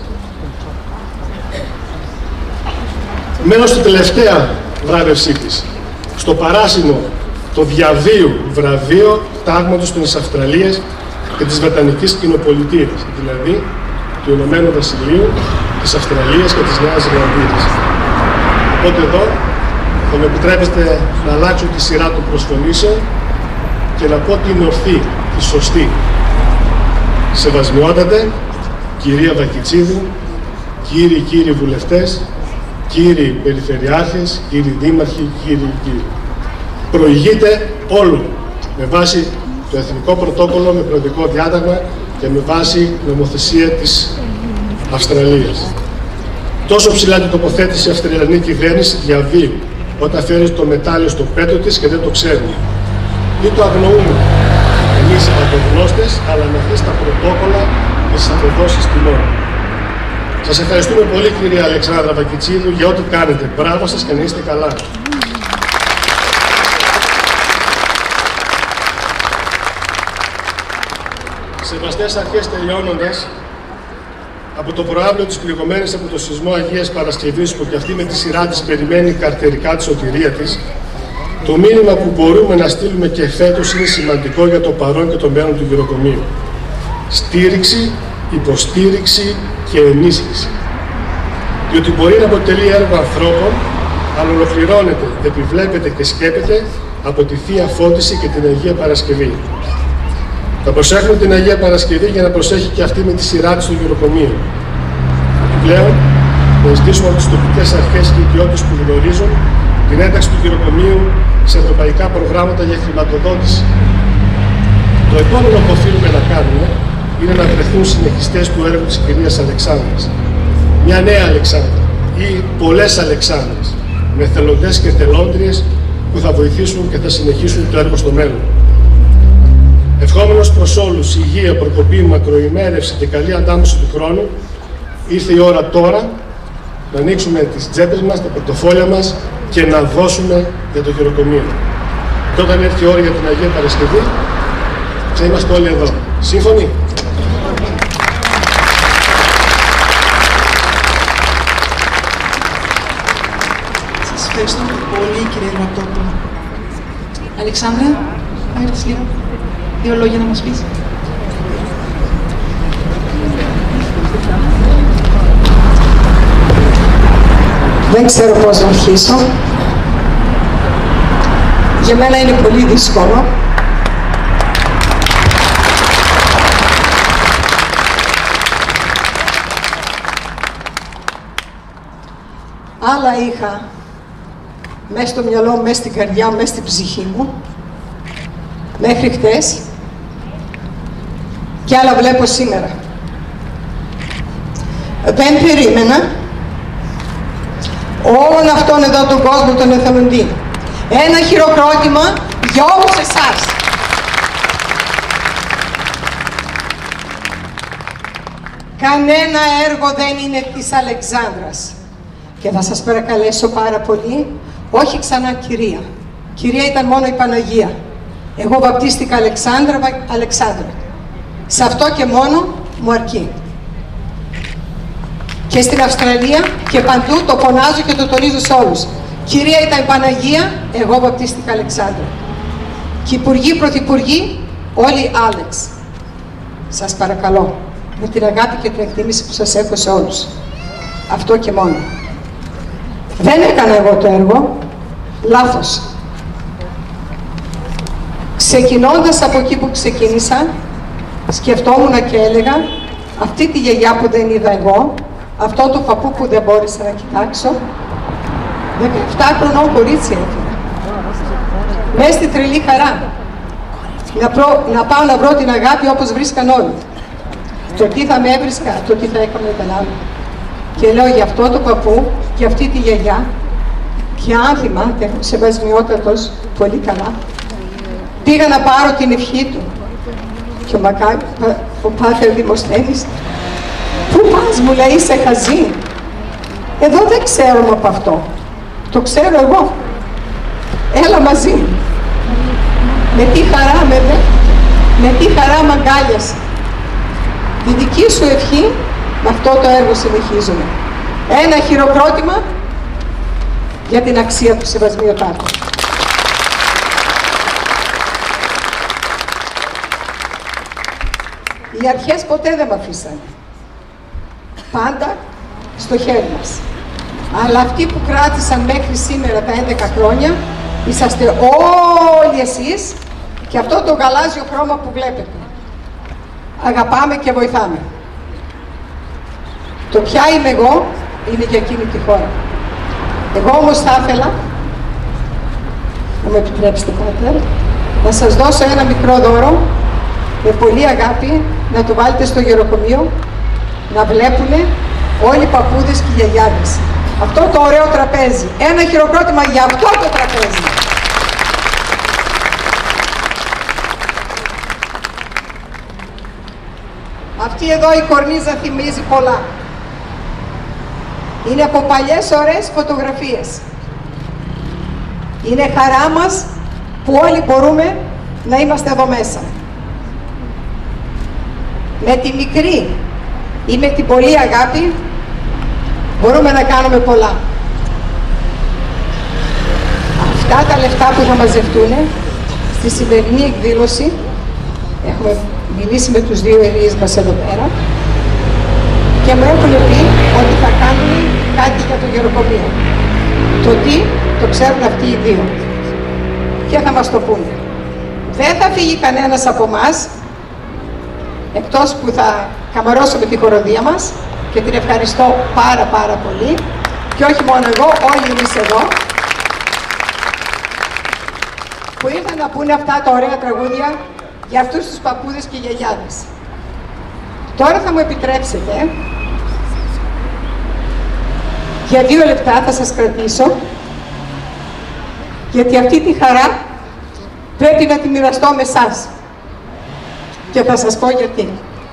Μένω στη τελευταία βράβευσή της, στο παράσινο το διαβίου βραβείο τάγματος της Αυστραλίας και της Βρετανικής Κοινοπολιτείας, δηλαδή του Ηνωμένου Βασιλείου, της Αυστραλίας και της Νέας Ζηλανδίας. Οπότε εδώ θα με επιτρέπετε να αλλάξω τη σειρά των προσφωνήσεων και να πω την ορθή, τη σωστή. Σεβασμιότατε, κυρία Βακιτσίδου, κύριοι βουλευτές, κύριοι περιφερειάρχες, κύριοι δήμαρχοι, κύριοι. Προηγείται όλων με βάση το Εθνικό Πρωτόκολλο, με προεδρικό διάταγμα και με βάση νομοθεσία της Αυστραλίας. Τόσο ψηλά την τοποθέτησε η Αυστραλιανή κυβέρνηση διαβίου όταν φέρει το μετάλλιο στο πέτο της και δεν το ξέρουμε. Μην το αγνοούμε εμείς οι παντογνώστες, αλλά να δει στα πρωτόκολλα και στις αποδόσεις τιμών. Σας ευχαριστούμε πολύ, κυρία Αλεξάνδρα Βακιτσίδου, για ό,τι κάνετε. Μπράβο σας και να είστε καλά. Σεβαστές αρχές, τελειώνοντας, από το προάβλιο της πληγωμένης από το σεισμό Αγίας Παρασκευής, που και αυτή με τη σειρά της περιμένει καρτερικά τη σωτηρία της, το μήνυμα που μπορούμε να στείλουμε και φέτος είναι σημαντικό για το παρόν και το μέλλον του γυροκομείου. Στήριξη, υποστήριξη και ενίσχυση. Διότι μπορεί να αποτελεί έργο ανθρώπων, αλλά ολοκληρώνεται, επιβλέπεται και σκέπεται από τη Θεία Φώτιση και την Αγία Παρασκευή. Θα προσέχουμε την Αγία Παρασκευή για να προσέχει και αυτή με τη σειρά της στο γυροκομείο. Επιπλέον, να ζητήσουμε από τις τοπικές αρχές και οικειότητες που γνωρίζουν την ένταξη του γυροκομείου σε ευρωπαϊκά προγράμματα για χρηματοδότηση. Το επόμενο που οφείλουμε να κάνουμε είναι να βρεθούν συνεχιστές του έργου της κυρίας Αλεξάνδρας. Μια νέα Αλεξάνδρα ή πολλές Αλεξάνδρες με θελοντές και θελόντριες που θα βοηθήσουν και θα συνεχίσουν το έργο στο μέλλον. Ευχόμενος προς όλους υγεία, προκοπή, μακροημέρευση και καλή αντάμωση του χρόνου, ήρθε η ώρα τώρα να ανοίξουμε τις τσέπες μας, τα πορτοφόλια μας και να δώσουμε για το γυροκομείο. Και όταν έρθει η ώρα για την Αγία Παρασκευή, θα είμαστε όλοι εδώ. Σύμφωνοι? Σας ευχαριστώ πολύ, κύριε Γραπτόπουλο. Αλεξάνδρα, θα έρθεις λίγο. 2 λόγια να μας πεις. Δεν ξέρω πώς να αρχίσω. Για μένα είναι πολύ δύσκολο. Άλλα είχα μέσα στο μυαλό, μέσα στην καρδιά, μέσα στην ψυχή μου, μέχρι χτες, και άλλα βλέπω σήμερα. Δεν περίμενα όλον αυτόν εδώ τον κόσμο των εθελοντών. Ένα χειροκρότημα για όλους εσάς. Κανένα έργο δεν είναι της Αλεξάνδρας. Και θα σας παρακαλέσω πάρα πολύ, όχι ξανά κυρία. Κυρία ήταν μόνο η Παναγία. Εγώ βαπτίστηκα Αλεξάνδρα. Σε αυτό και μόνο μου αρκεί. Και στην Αυστραλία και παντού το φωνάζω και το τονίζω σε όλους. Κυρία ήταν η Παναγία, εγώ βαπτίστηκα Αλεξάνδρα. Και υπουργοί, πρωθυπουργοί, όλοι Άλεξ. Σας παρακαλώ, με την αγάπη και την εκτίμηση που σας έχω σε όλους. Αυτό και μόνο. Δεν έκανα εγώ το έργο, λάθος. Ξεκινώντας από εκεί που ξεκίνησα, σκεφτόμουν και έλεγα, αυτή τη γιαγιά που δεν είδα εγώ, αυτό το παππού που δεν μπόρεσα να κοιτάξω, 17 χρονών κορίτσι έφυγα. Μέσα στη τρελή χαρά. Να πάω να βρω την αγάπη όπως βρίσκαν όλοι. Το τι θα με έβρισκα, το τι θα έκανα ήταν άλλο. Και λέω για αυτό το παππού, για αυτή τη γιαγιά, και αν θυμάται, σεβασμιότατος, πολύ καλά, πήγα να πάρω την ευχή του. Και ο Πάτερ Δημοσθένης Πού πας, μου λέει, είσαι χαζή. Εδώ δεν ξέρουμε από αυτό. Το ξέρω εγώ. Έλα μαζί. Με τι χαρά με τι χαρά μ' αγκάλιασε. Τη δική σου ευχή, με αυτό το έργο συνεχίζουμε. Ένα χειροκρότημα για την αξία του Σεβασμίου Τάρκου. Οι αρχές ποτέ δεν με αφήσανε. Πάντα στο χέρι μας. Αλλά αυτοί που κράτησαν μέχρι σήμερα τα 11 χρόνια, είσαστε όλοι εσείς και αυτό το γαλάζιο χρώμα που βλέπετε. Αγαπάμε και βοηθάμε. Το ποια είμαι εγώ είναι για εκείνη τη χώρα. Εγώ όμως θα ήθελα, να μου επιτρέψετε πατέρα, να σας δώσω ένα μικρό δώρο με πολύ αγάπη, να το βάλετε στο γεροκομείο, να βλέπουνε όλοι οι παππούδες και οι γιαγιάδες. Αυτό το ωραίο τραπέζι. Ένα χειροκρότημα για αυτό το τραπέζι. Αυτή εδώ η κορνίζα θυμίζει πολλά. Είναι από παλιές ωραίες φωτογραφίες. Είναι χαρά μας που όλοι μπορούμε να είμαστε εδώ μέσα. Με τη μικρή ή με την πολύ αγάπη μπορούμε να κάνουμε πολλά. Αυτά τα λεφτά που θα μαζευτούν στη σημερινή εκδήλωση, έχουμε μιλήσει με τους δύο ερείς μας εδώ πέρα και μου έχουν πει ότι θα κάνουν κάτι για το γεροκομείο. Το τι, το ξέρουν αυτοί οι δύο και θα μας το πούνε. Δεν θα φύγει κανένας από εμάς, εκτός που θα καμαρώσουμε τη χοροδία μας και την ευχαριστώ πάρα πολύ και όχι μόνο εγώ, όλοι εμείς εδώ που ήρθαν να πούνε αυτά τα ωραία τραγούδια για αυτούς τους παππούδες και γιαγιάδες. Τώρα θα μου επιτρέψετε, για 2 λεπτά θα σας κρατήσω, γιατί αυτή τη χαρά πρέπει να τη μοιραστώ με εσάς. Και θα σας πω γιατί.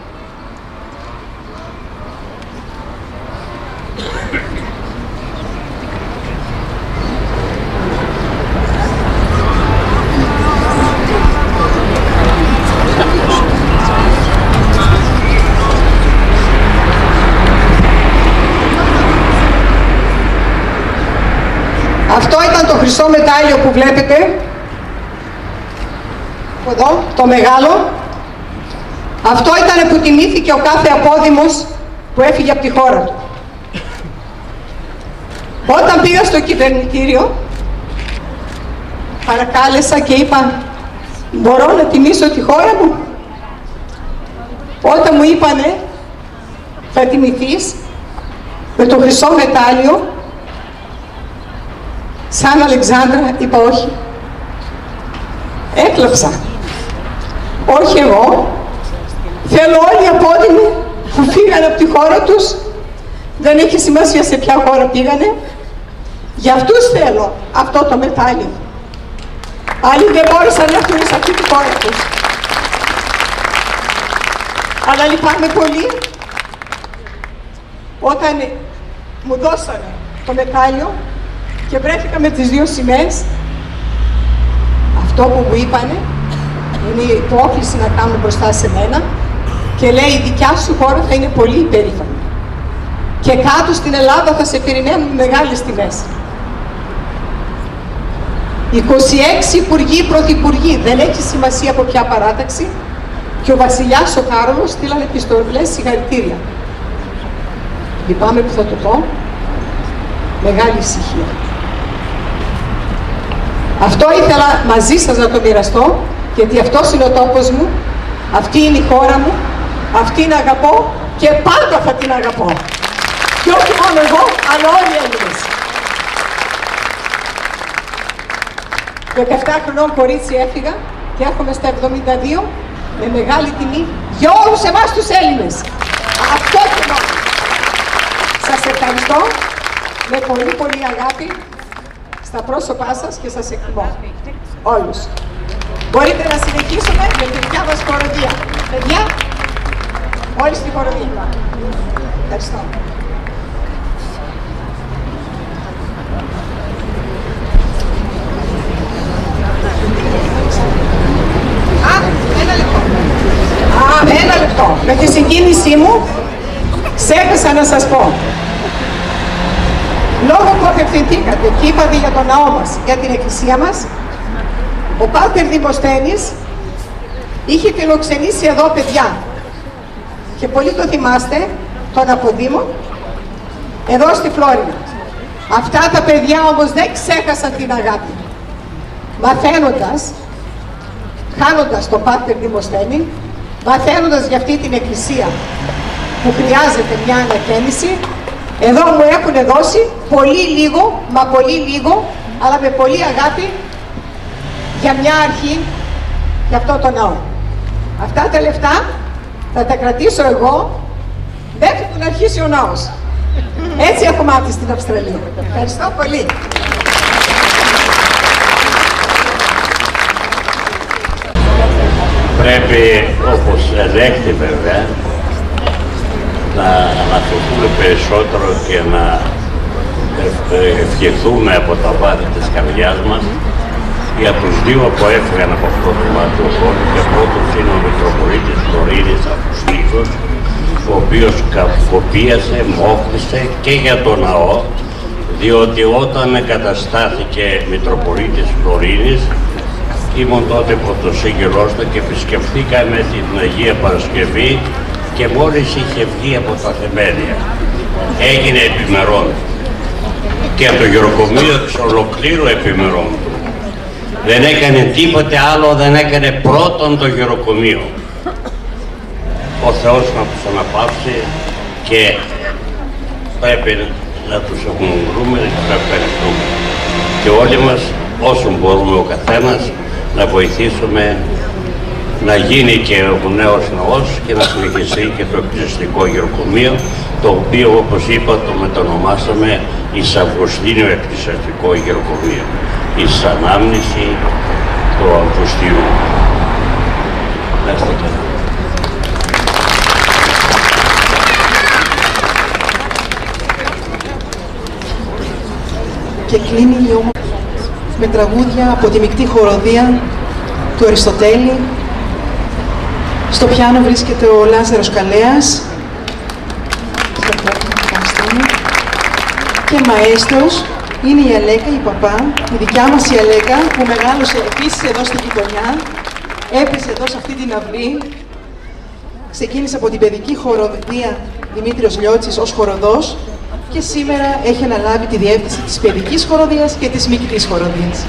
Αυτό ήταν το χρυσό μετάλλιο που βλέπετε, εδώ, το μεγάλο. Αυτό ήταν που τιμήθηκε ο κάθε απόδημος που έφυγε από τη χώρα του. Όταν πήγα στο κυβερνητήριο, παρακάλεσα και είπα, μπορώ να τιμήσω τη χώρα μου? Όταν μου είπανε, θα τιμηθείς με το χρυσό μετάλλιο, σαν Αλεξάνδρα, είπα όχι. Έκλαψα. Όχι εγώ. Θέλω όλοι οι απόδημοι που φύγανε από τη χώρα τους, δεν έχει σημασία σε ποια χώρα πήγανε, για αυτούς θέλω αυτό το μετάλλιο. Άλλοι δεν μπόρεσαν να έρθουν σε αυτή τη χώρα τους. Αλλά λυπάμαι πολύ όταν μου δώσανε το μετάλλιο και βρέθηκα με τις 2 σημαίες. Αυτό που μου είπανε είναι η υπόκληση να κάνουν μπροστά σε μένα και λέει η δικιά σου χώρα θα είναι πολύ υπερήφανη και κάτω στην Ελλάδα θα σε περιμένουν μεγάλες τιμές. 26 υπουργοί, πρωθυπουργοί, δεν έχει σημασία από ποια παράταξη, και ο βασιλιάς ο Κάρολος στείλανε επιστολές συγχαρητήρια. Λυπάμαι που θα το πω, μεγάλη ησυχία. Αυτό ήθελα μαζί σας να το μοιραστώ, γιατί αυτός είναι ο τόπος μου, αυτή είναι η χώρα μου, αυτήν αγαπώ και πάντα θα την αγαπώ. Και όχι μόνο εγώ, αλλά όλοι οι Έλληνες. 17 χρονών κορίτσι έφυγα και έρχομαι στα 72 με μεγάλη τιμή για όλους εμάς τους Έλληνες. Αυτό και μόνο. Σας ευχαριστώ με πολύ αγάπη στα πρόσωπά σας και σας εκτιμώ. Όλους. Μπορείτε να συνεχίσουμε με τη δικιά μας χοροδία. Παιδιά, όλοι στη χοροδία. Ευχαριστώ. Ένα λεπτό. Με τη συγκίνησή μου ξέχασα να σας πω. Λόγω που απευθυνθήκατε και είπατε για τον ναό μας, για την εκκλησία μας, ο Πάτερ Δημοσθένης είχε φιλοξενήσει εδώ παιδιά. Και πολύ το θυμάστε, τον Αποδήμο, εδώ στη Φλόρινα. Αυτά τα παιδιά όμως δεν ξέχασαν την αγάπη. Μαθαίνοντας, χάνοντας τον Πάτερ Δημοσθένη, μαθαίνοντας για αυτή την εκκλησία που χρειάζεται μια ανακαίνιση, εδώ μου έχουν δώσει πολύ λίγο, μα πολύ λίγο, αλλά με πολύ αγάπη για μια αρχή για αυτό το ναό. Αυτά τα λεφτά θα τα κρατήσω εγώ μέχρι που να αρχίσει ο ναός. Έτσι έχω μάθει στην Αυστραλία. Ευχαριστώ πολύ. Πρέπει, όπως ελέγχθη βέβαια, να αναφερθούμε περισσότερο και να ευχηθούμε από τα βάθη της καρδιάς μας για τους δύο που έφυγαν από αυτό το μάτιο χώρο, και πρώτος είναι ο Μητροπολίτης Φλωρίνης Αποστήλος, ο οποίος κακοποίησε, μόχλησε και για τον ναό, διότι όταν εγκαταστάθηκε Μητροπολίτης Φλωρίνης, ήμουν τότε πρωτοσύγγελός του και επισκεφθήκαμε την Αγία Παρασκευή και μόλις είχε βγει από τα θεμέλια έγινε επιμερών και από το γεροκομείο εξ ολοκλήρου επιμερών του. Δεν έκανε τίποτε άλλο, δεν έκανε πρώτον το γεροκομείο. Ο Θεός να τους αναπαύσει και πρέπει να τους ευγνωμονούμε και να ευχαριστούμε. Και όλοι μας όσο μπορούμε ο καθένας να βοηθήσουμε να γίνει και ο νέος ναός και να συνεχιστεί και το εκκλησιαστικό γεροκομείο, το οποίο όπως είπα το μετανομάσαμε εις Αυγουστίνιο εκκλησιαστικό γεροκομείο, εις ανάμνηση του Αυγουστίου. Να είστε καλά. Και κλείνει η όμορφη με τραγούδια από τη μεικτή χοροδία του Αριστοτέλη. Στο πιάνο βρίσκεται ο Λάζαρος Καλέας και μαέστρος είναι η Αλέκα, η Παπά, η δικιά μας η Αλέκα που μεγάλωσε επίσης εδώ στη γειτονιά, έπεσε εδώ σε αυτή την αυλή, ξεκίνησε από την παιδική χοροδία Δημήτριος Λιώτσης ως χοροδός και σήμερα έχει αναλάβει τη διεύθυνση της παιδικής χοροδίας και της μεικτής χοροδίας.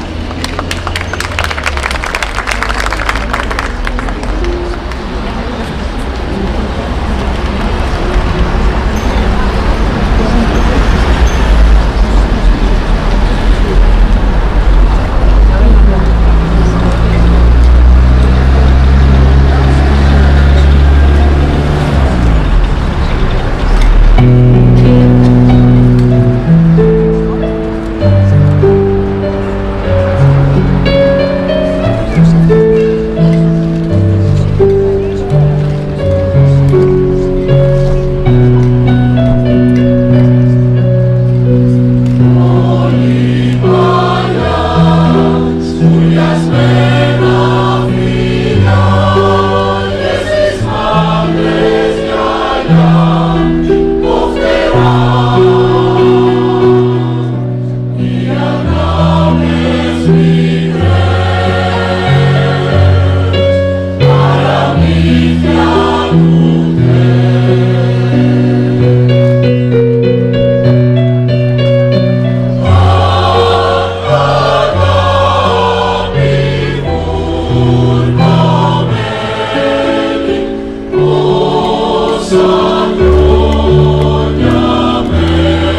Σαν χρόνια με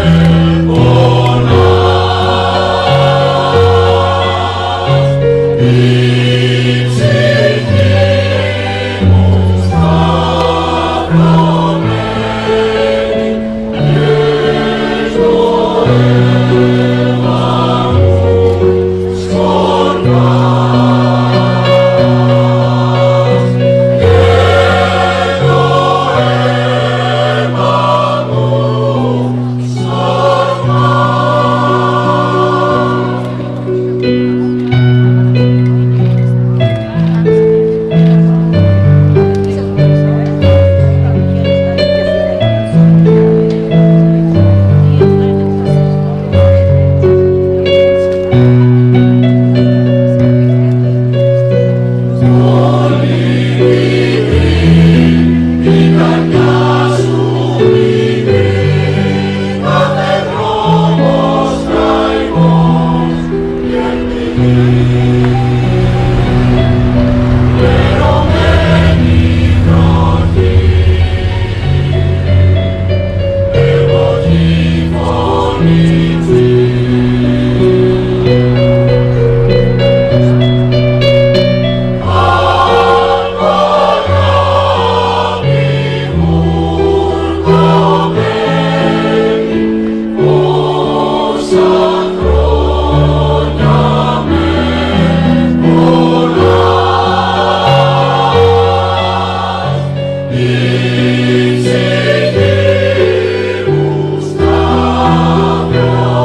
Ixi,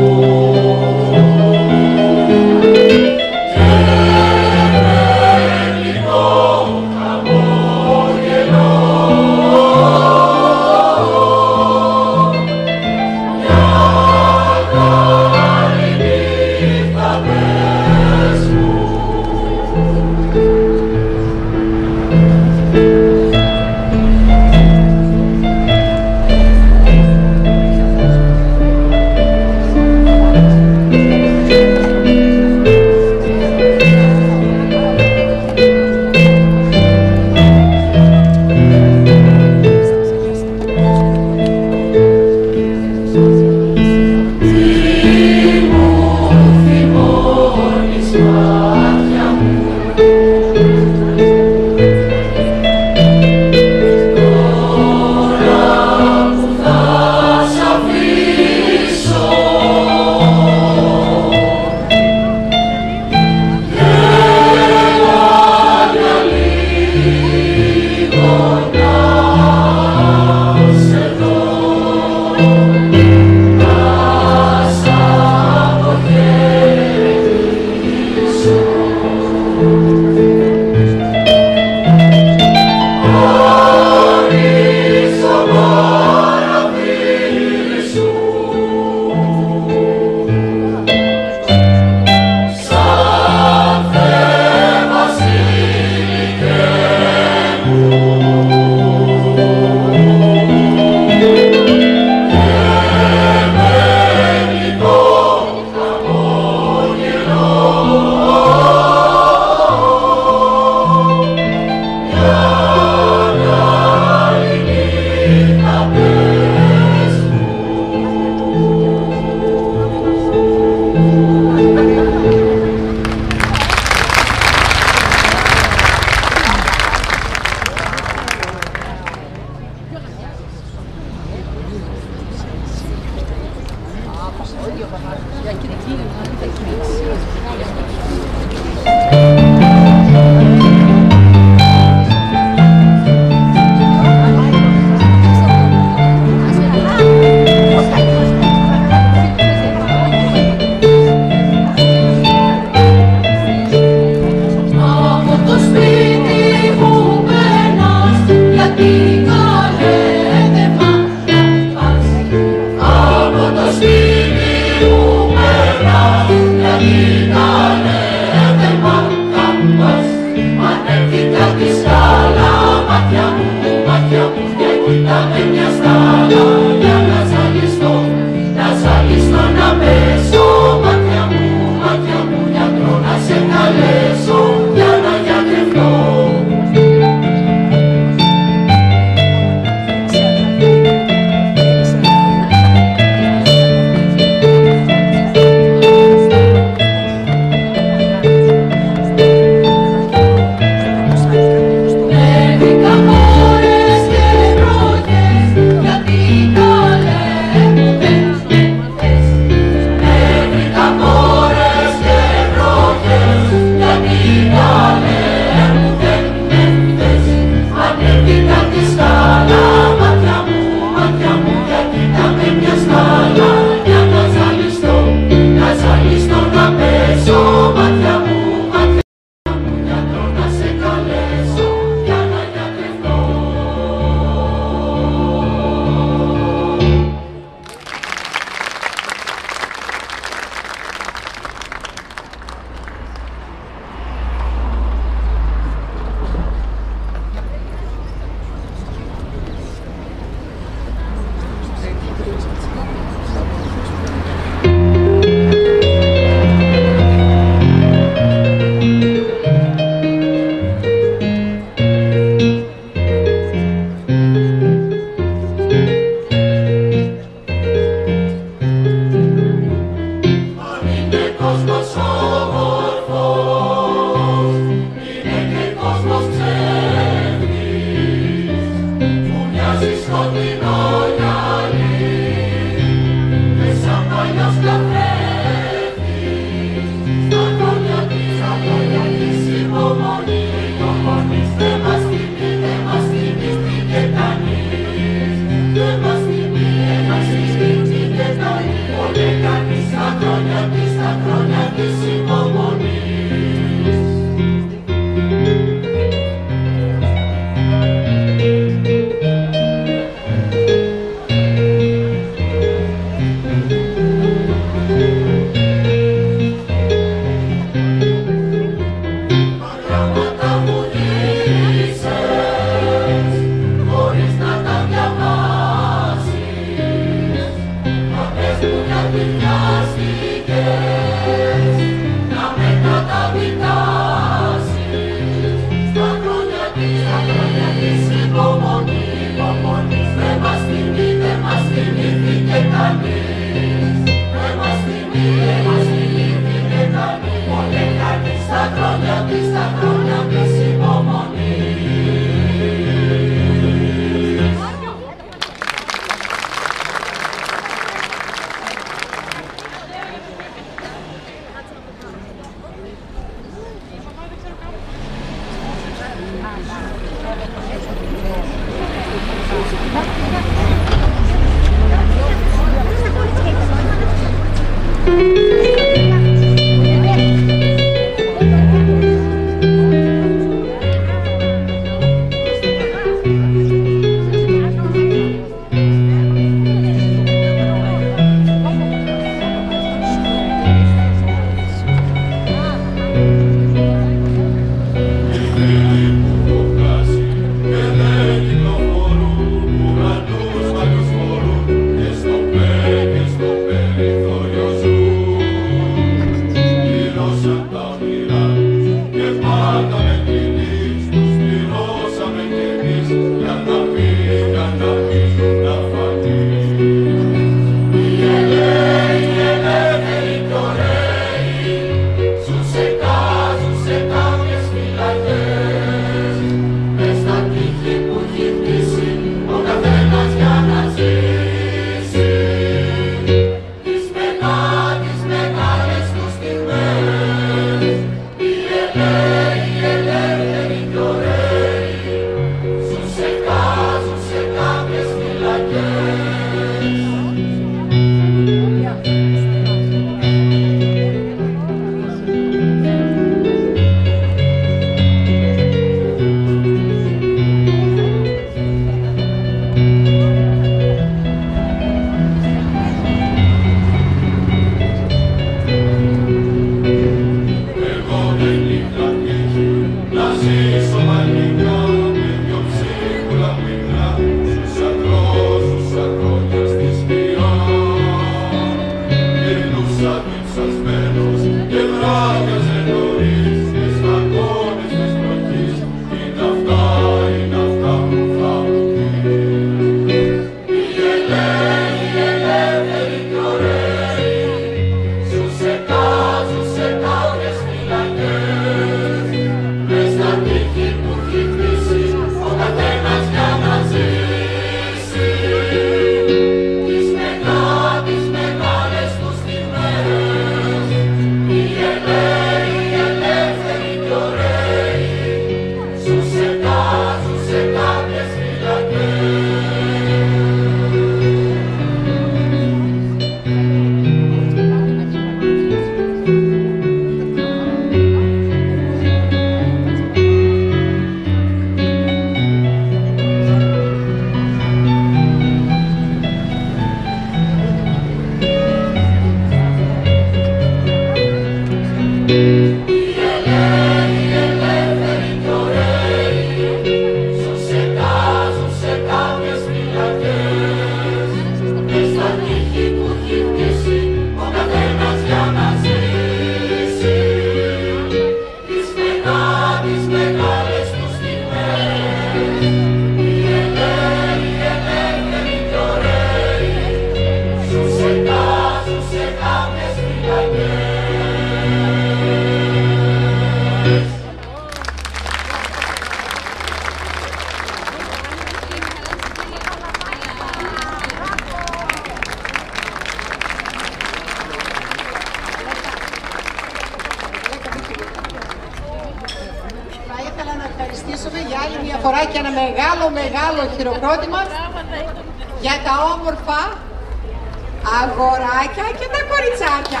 φορά και ένα μεγάλο χειροκρότημα για τα όμορφα αγοράκια και τα κοριτσάκια.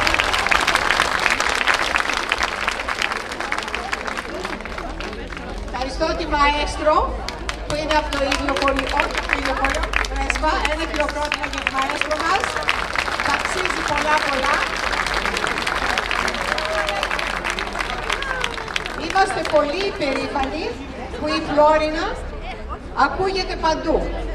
Ευχαριστώ τη Μαέστρο που είναι από το ίδιο πολύ, όχι από το ίδιο πολύ, Πρέσβα. Ένα χειροκρότημα για τη Μαέστρο μας. Θα αξίζει πολλά. Είμαστε πολύ υπερήφανοι που η Φλόρινα ακούγεται παντού.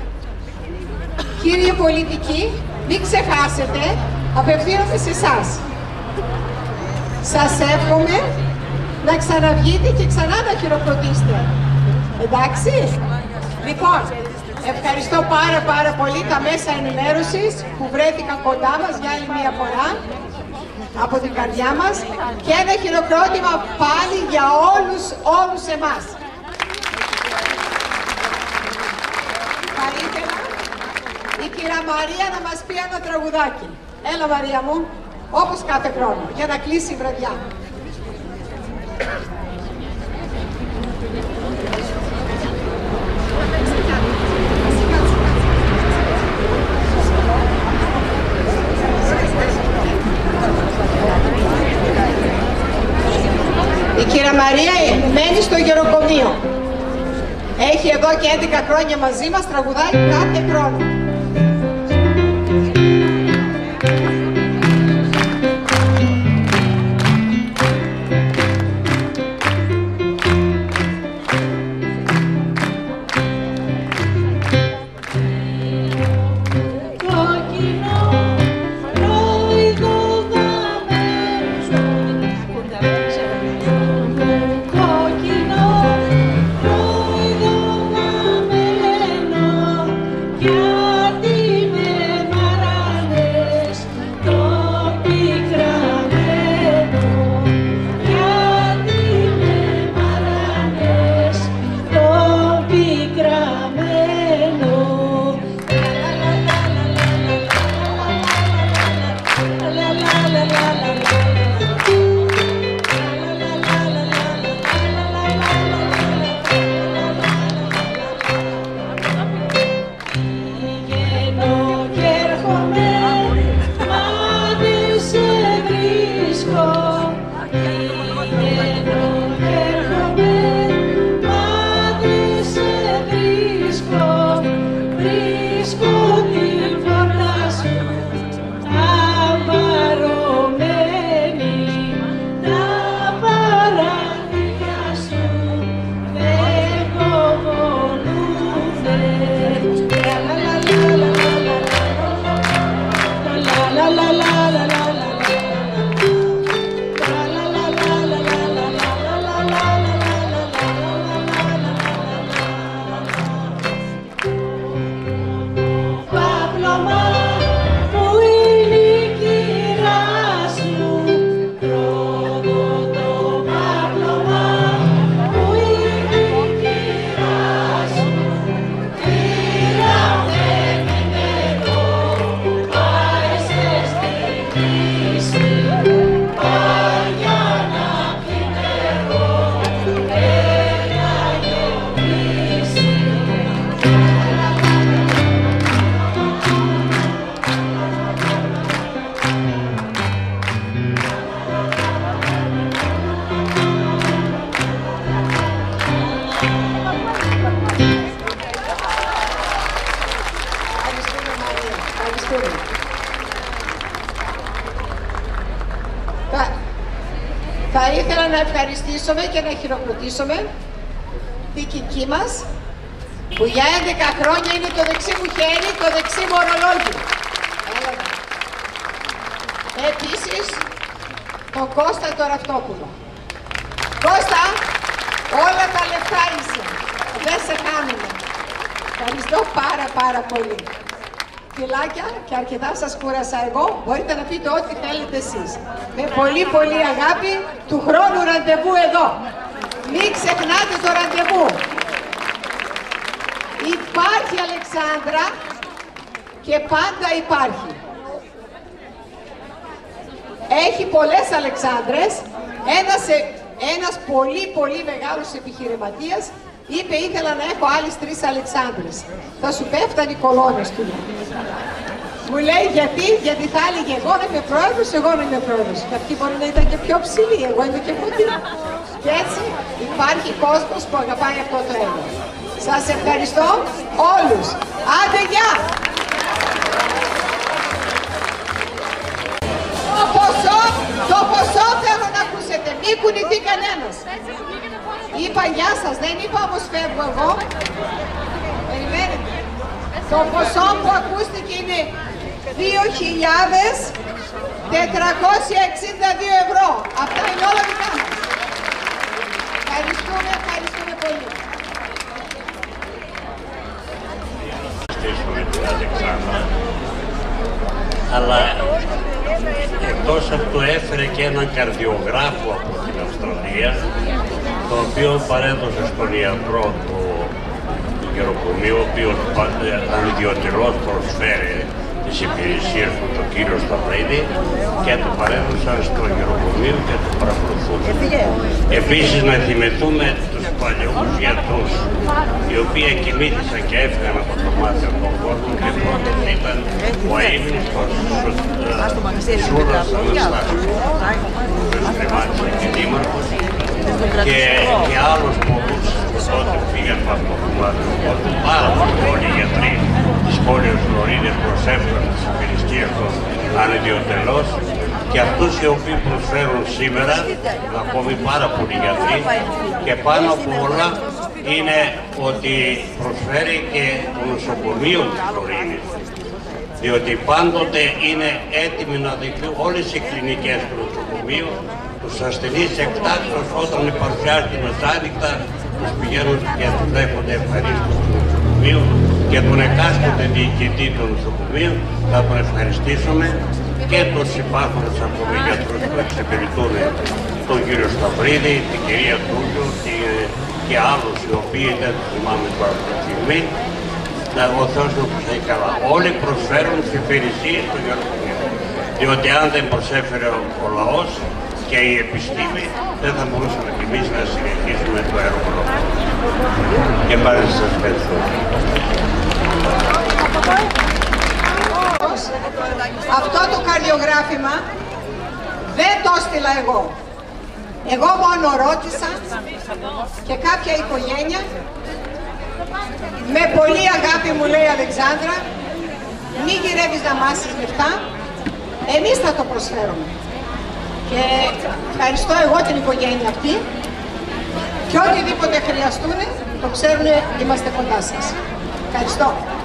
Κύριε πολιτικοί, μην ξεχάσετε, απευθύνομαι σε εσάς. Σας εύχομαι να ξαναβγείτε και ξανά να χειροκροτήσετε. Εντάξει? Λοιπόν, ευχαριστώ πάρα πολύ τα μέσα ενημέρωσης που βρέθηκαν κοντά μας για άλλη μία φορά από την καρδιά μας και ένα χειροκρότημα πάλι για όλους εμάς. Θα ήθελα η κυρία Μαρία να μας πει ένα τραγουδάκι. Έλα Μαρία μου, όπως κάθε χρόνο, για να κλείσει η βραδιά. Η κυρία Μαρία μένει στο γεροκομείο. Έχει εδώ και 11 χρόνια μαζί μας, τραγουδάει κάθε χρόνο. Θα ήθελα να ευχαριστήσουμε και να χειροκροτήσουμε τη Κική μας, που για 11 χρόνια είναι το δεξί μου χέρι, το δεξί μου ορολόγιο. Επίσης, τον Κώστα τον Ραυτόπουλο. Κώστα, όλα τα λεφτά είσαι. Δεν σε χάνουμε. Ευχαριστώ πάρα πολύ. Φιλάκια και αρκετά σας κούρασα εγώ. Μπορείτε να πείτε ό,τι θέλετε εσείς. Με πολύ αγάπη, του χρόνου ραντεβού εδώ. Μην ξεχνάτε το ραντεβού. Υπάρχει Αλεξάνδρα και πάντα υπάρχει. Έχει πολλές Αλεξάνδρες, ένας πολύ μεγάλος επιχειρηματίας είπε ήθελα να έχω άλλες 3 Αλεξάνδρες. Θα σου πέφταν οι κολόνες του. Μου λέει γιατί θα έλεγε εγώ να είμαι πρόεδρος, εγώ να είμαι πρόεδρος. Και αυτή μπορεί να ήταν και πιο ψηλή, εγώ είμαι και κοντή. Και έτσι υπάρχει κόσμος που αγαπάει αυτό το έργο. Σας ευχαριστώ όλους. Άντε γεια! Το ποσό θέλω να ακούσετε, μη κουνηθεί κανένας. Είπα γεια σας, δεν είπα όμως φεύγω εγώ. Περιμένετε. Το ποσό που ακούστηκε είναι 2.462 ευρώ. Αυτά είναι όλα δικά μας. Ευχαριστούμε πολύ. Ευχαριστήσουμε την Αλεξάνδρα. Αλλά εκτός αυτού έφερε και έναν καρδιογράφο από την Αυστραλία, το οποίο παρέδωσε στον ιατρό του γεροκομείου, ο οποίος ανιδιοτελώς προσφέρει τις υπηρεσίες του, τον κύριο Σταυρίδη, και το παρέδωσαν στο γεροκομείο και το παρακολουθούν. Επίσης να θυμηθούμε τους παλαιούς γιατρούς, οι οποίοι κοιμήθησαν και έφυγαν από το μάτι των κόσμων, και πρώτος ήταν ο αείμνηστος Σούρας Αναστάσιος, ο οποίος κρεμάτισε και δήμαρχος, και άλλους πολλούς που τότε πήγαν από το μάτι των κόσμων. Πάρα πολλοί γιατροί της πόλης Φλωρίδης προσέφεραν τις υπηρεσίες των ανιδιοτελώς, και αυτούς οι οποίοι προσφέρουν σήμερα, ακόμη πάρα πολλοί γιατροί, και πάνω από όλα είναι ότι προσφέρει και το νοσοκομείο της Φλωρίδης, διότι πάντοτε είναι έτοιμοι να δεχτούν όλες οι κλινικές του νοσοκομείου, τους ασθενείς εκτάκτως όταν παρουσιάζουν μεσάνυχτα, τους πηγαίνουν και τους δέχονται ευχαρίστως του νοσοκομείου, και τον εκάστοτε διοικητή του νοσοκομείου θα τον ευχαριστήσουμε, και τους υπάρχοντες ακόμη γιατρούς που εξυπηρετούν τον κύριο Σταυρίδη, την κυρία Τούλιο και άλλους οι οποίοι δεν τους θυμάμαι τώρα από τη στιγμή. Ο Θεός να τους έχει καλά. Όλοι προσφέρουν τις υπηρεσίες του γεροκομείου, διότι αν δεν προσέφερε ο λαός και η επιστήμη, δεν θα μπορούσαμε κι εμείς να συνεχίσουμε το έργο. Και πάλι σας ευχαριστώ. Αυτό το καρδιογράφημα δεν το έστειλα εγώ. Εγώ μόνο ρώτησα και κάποια οικογένεια, με πολύ αγάπη μου λέει Αλεξάνδρα, μη γυρεύεις να μάσεις λεφτά, εμείς θα το προσφέρουμε. Και ευχαριστώ εγώ την οικογένεια αυτή, και οτιδήποτε χρειαστούν, το ξέρουν, είμαστε κοντά σας. Ευχαριστώ.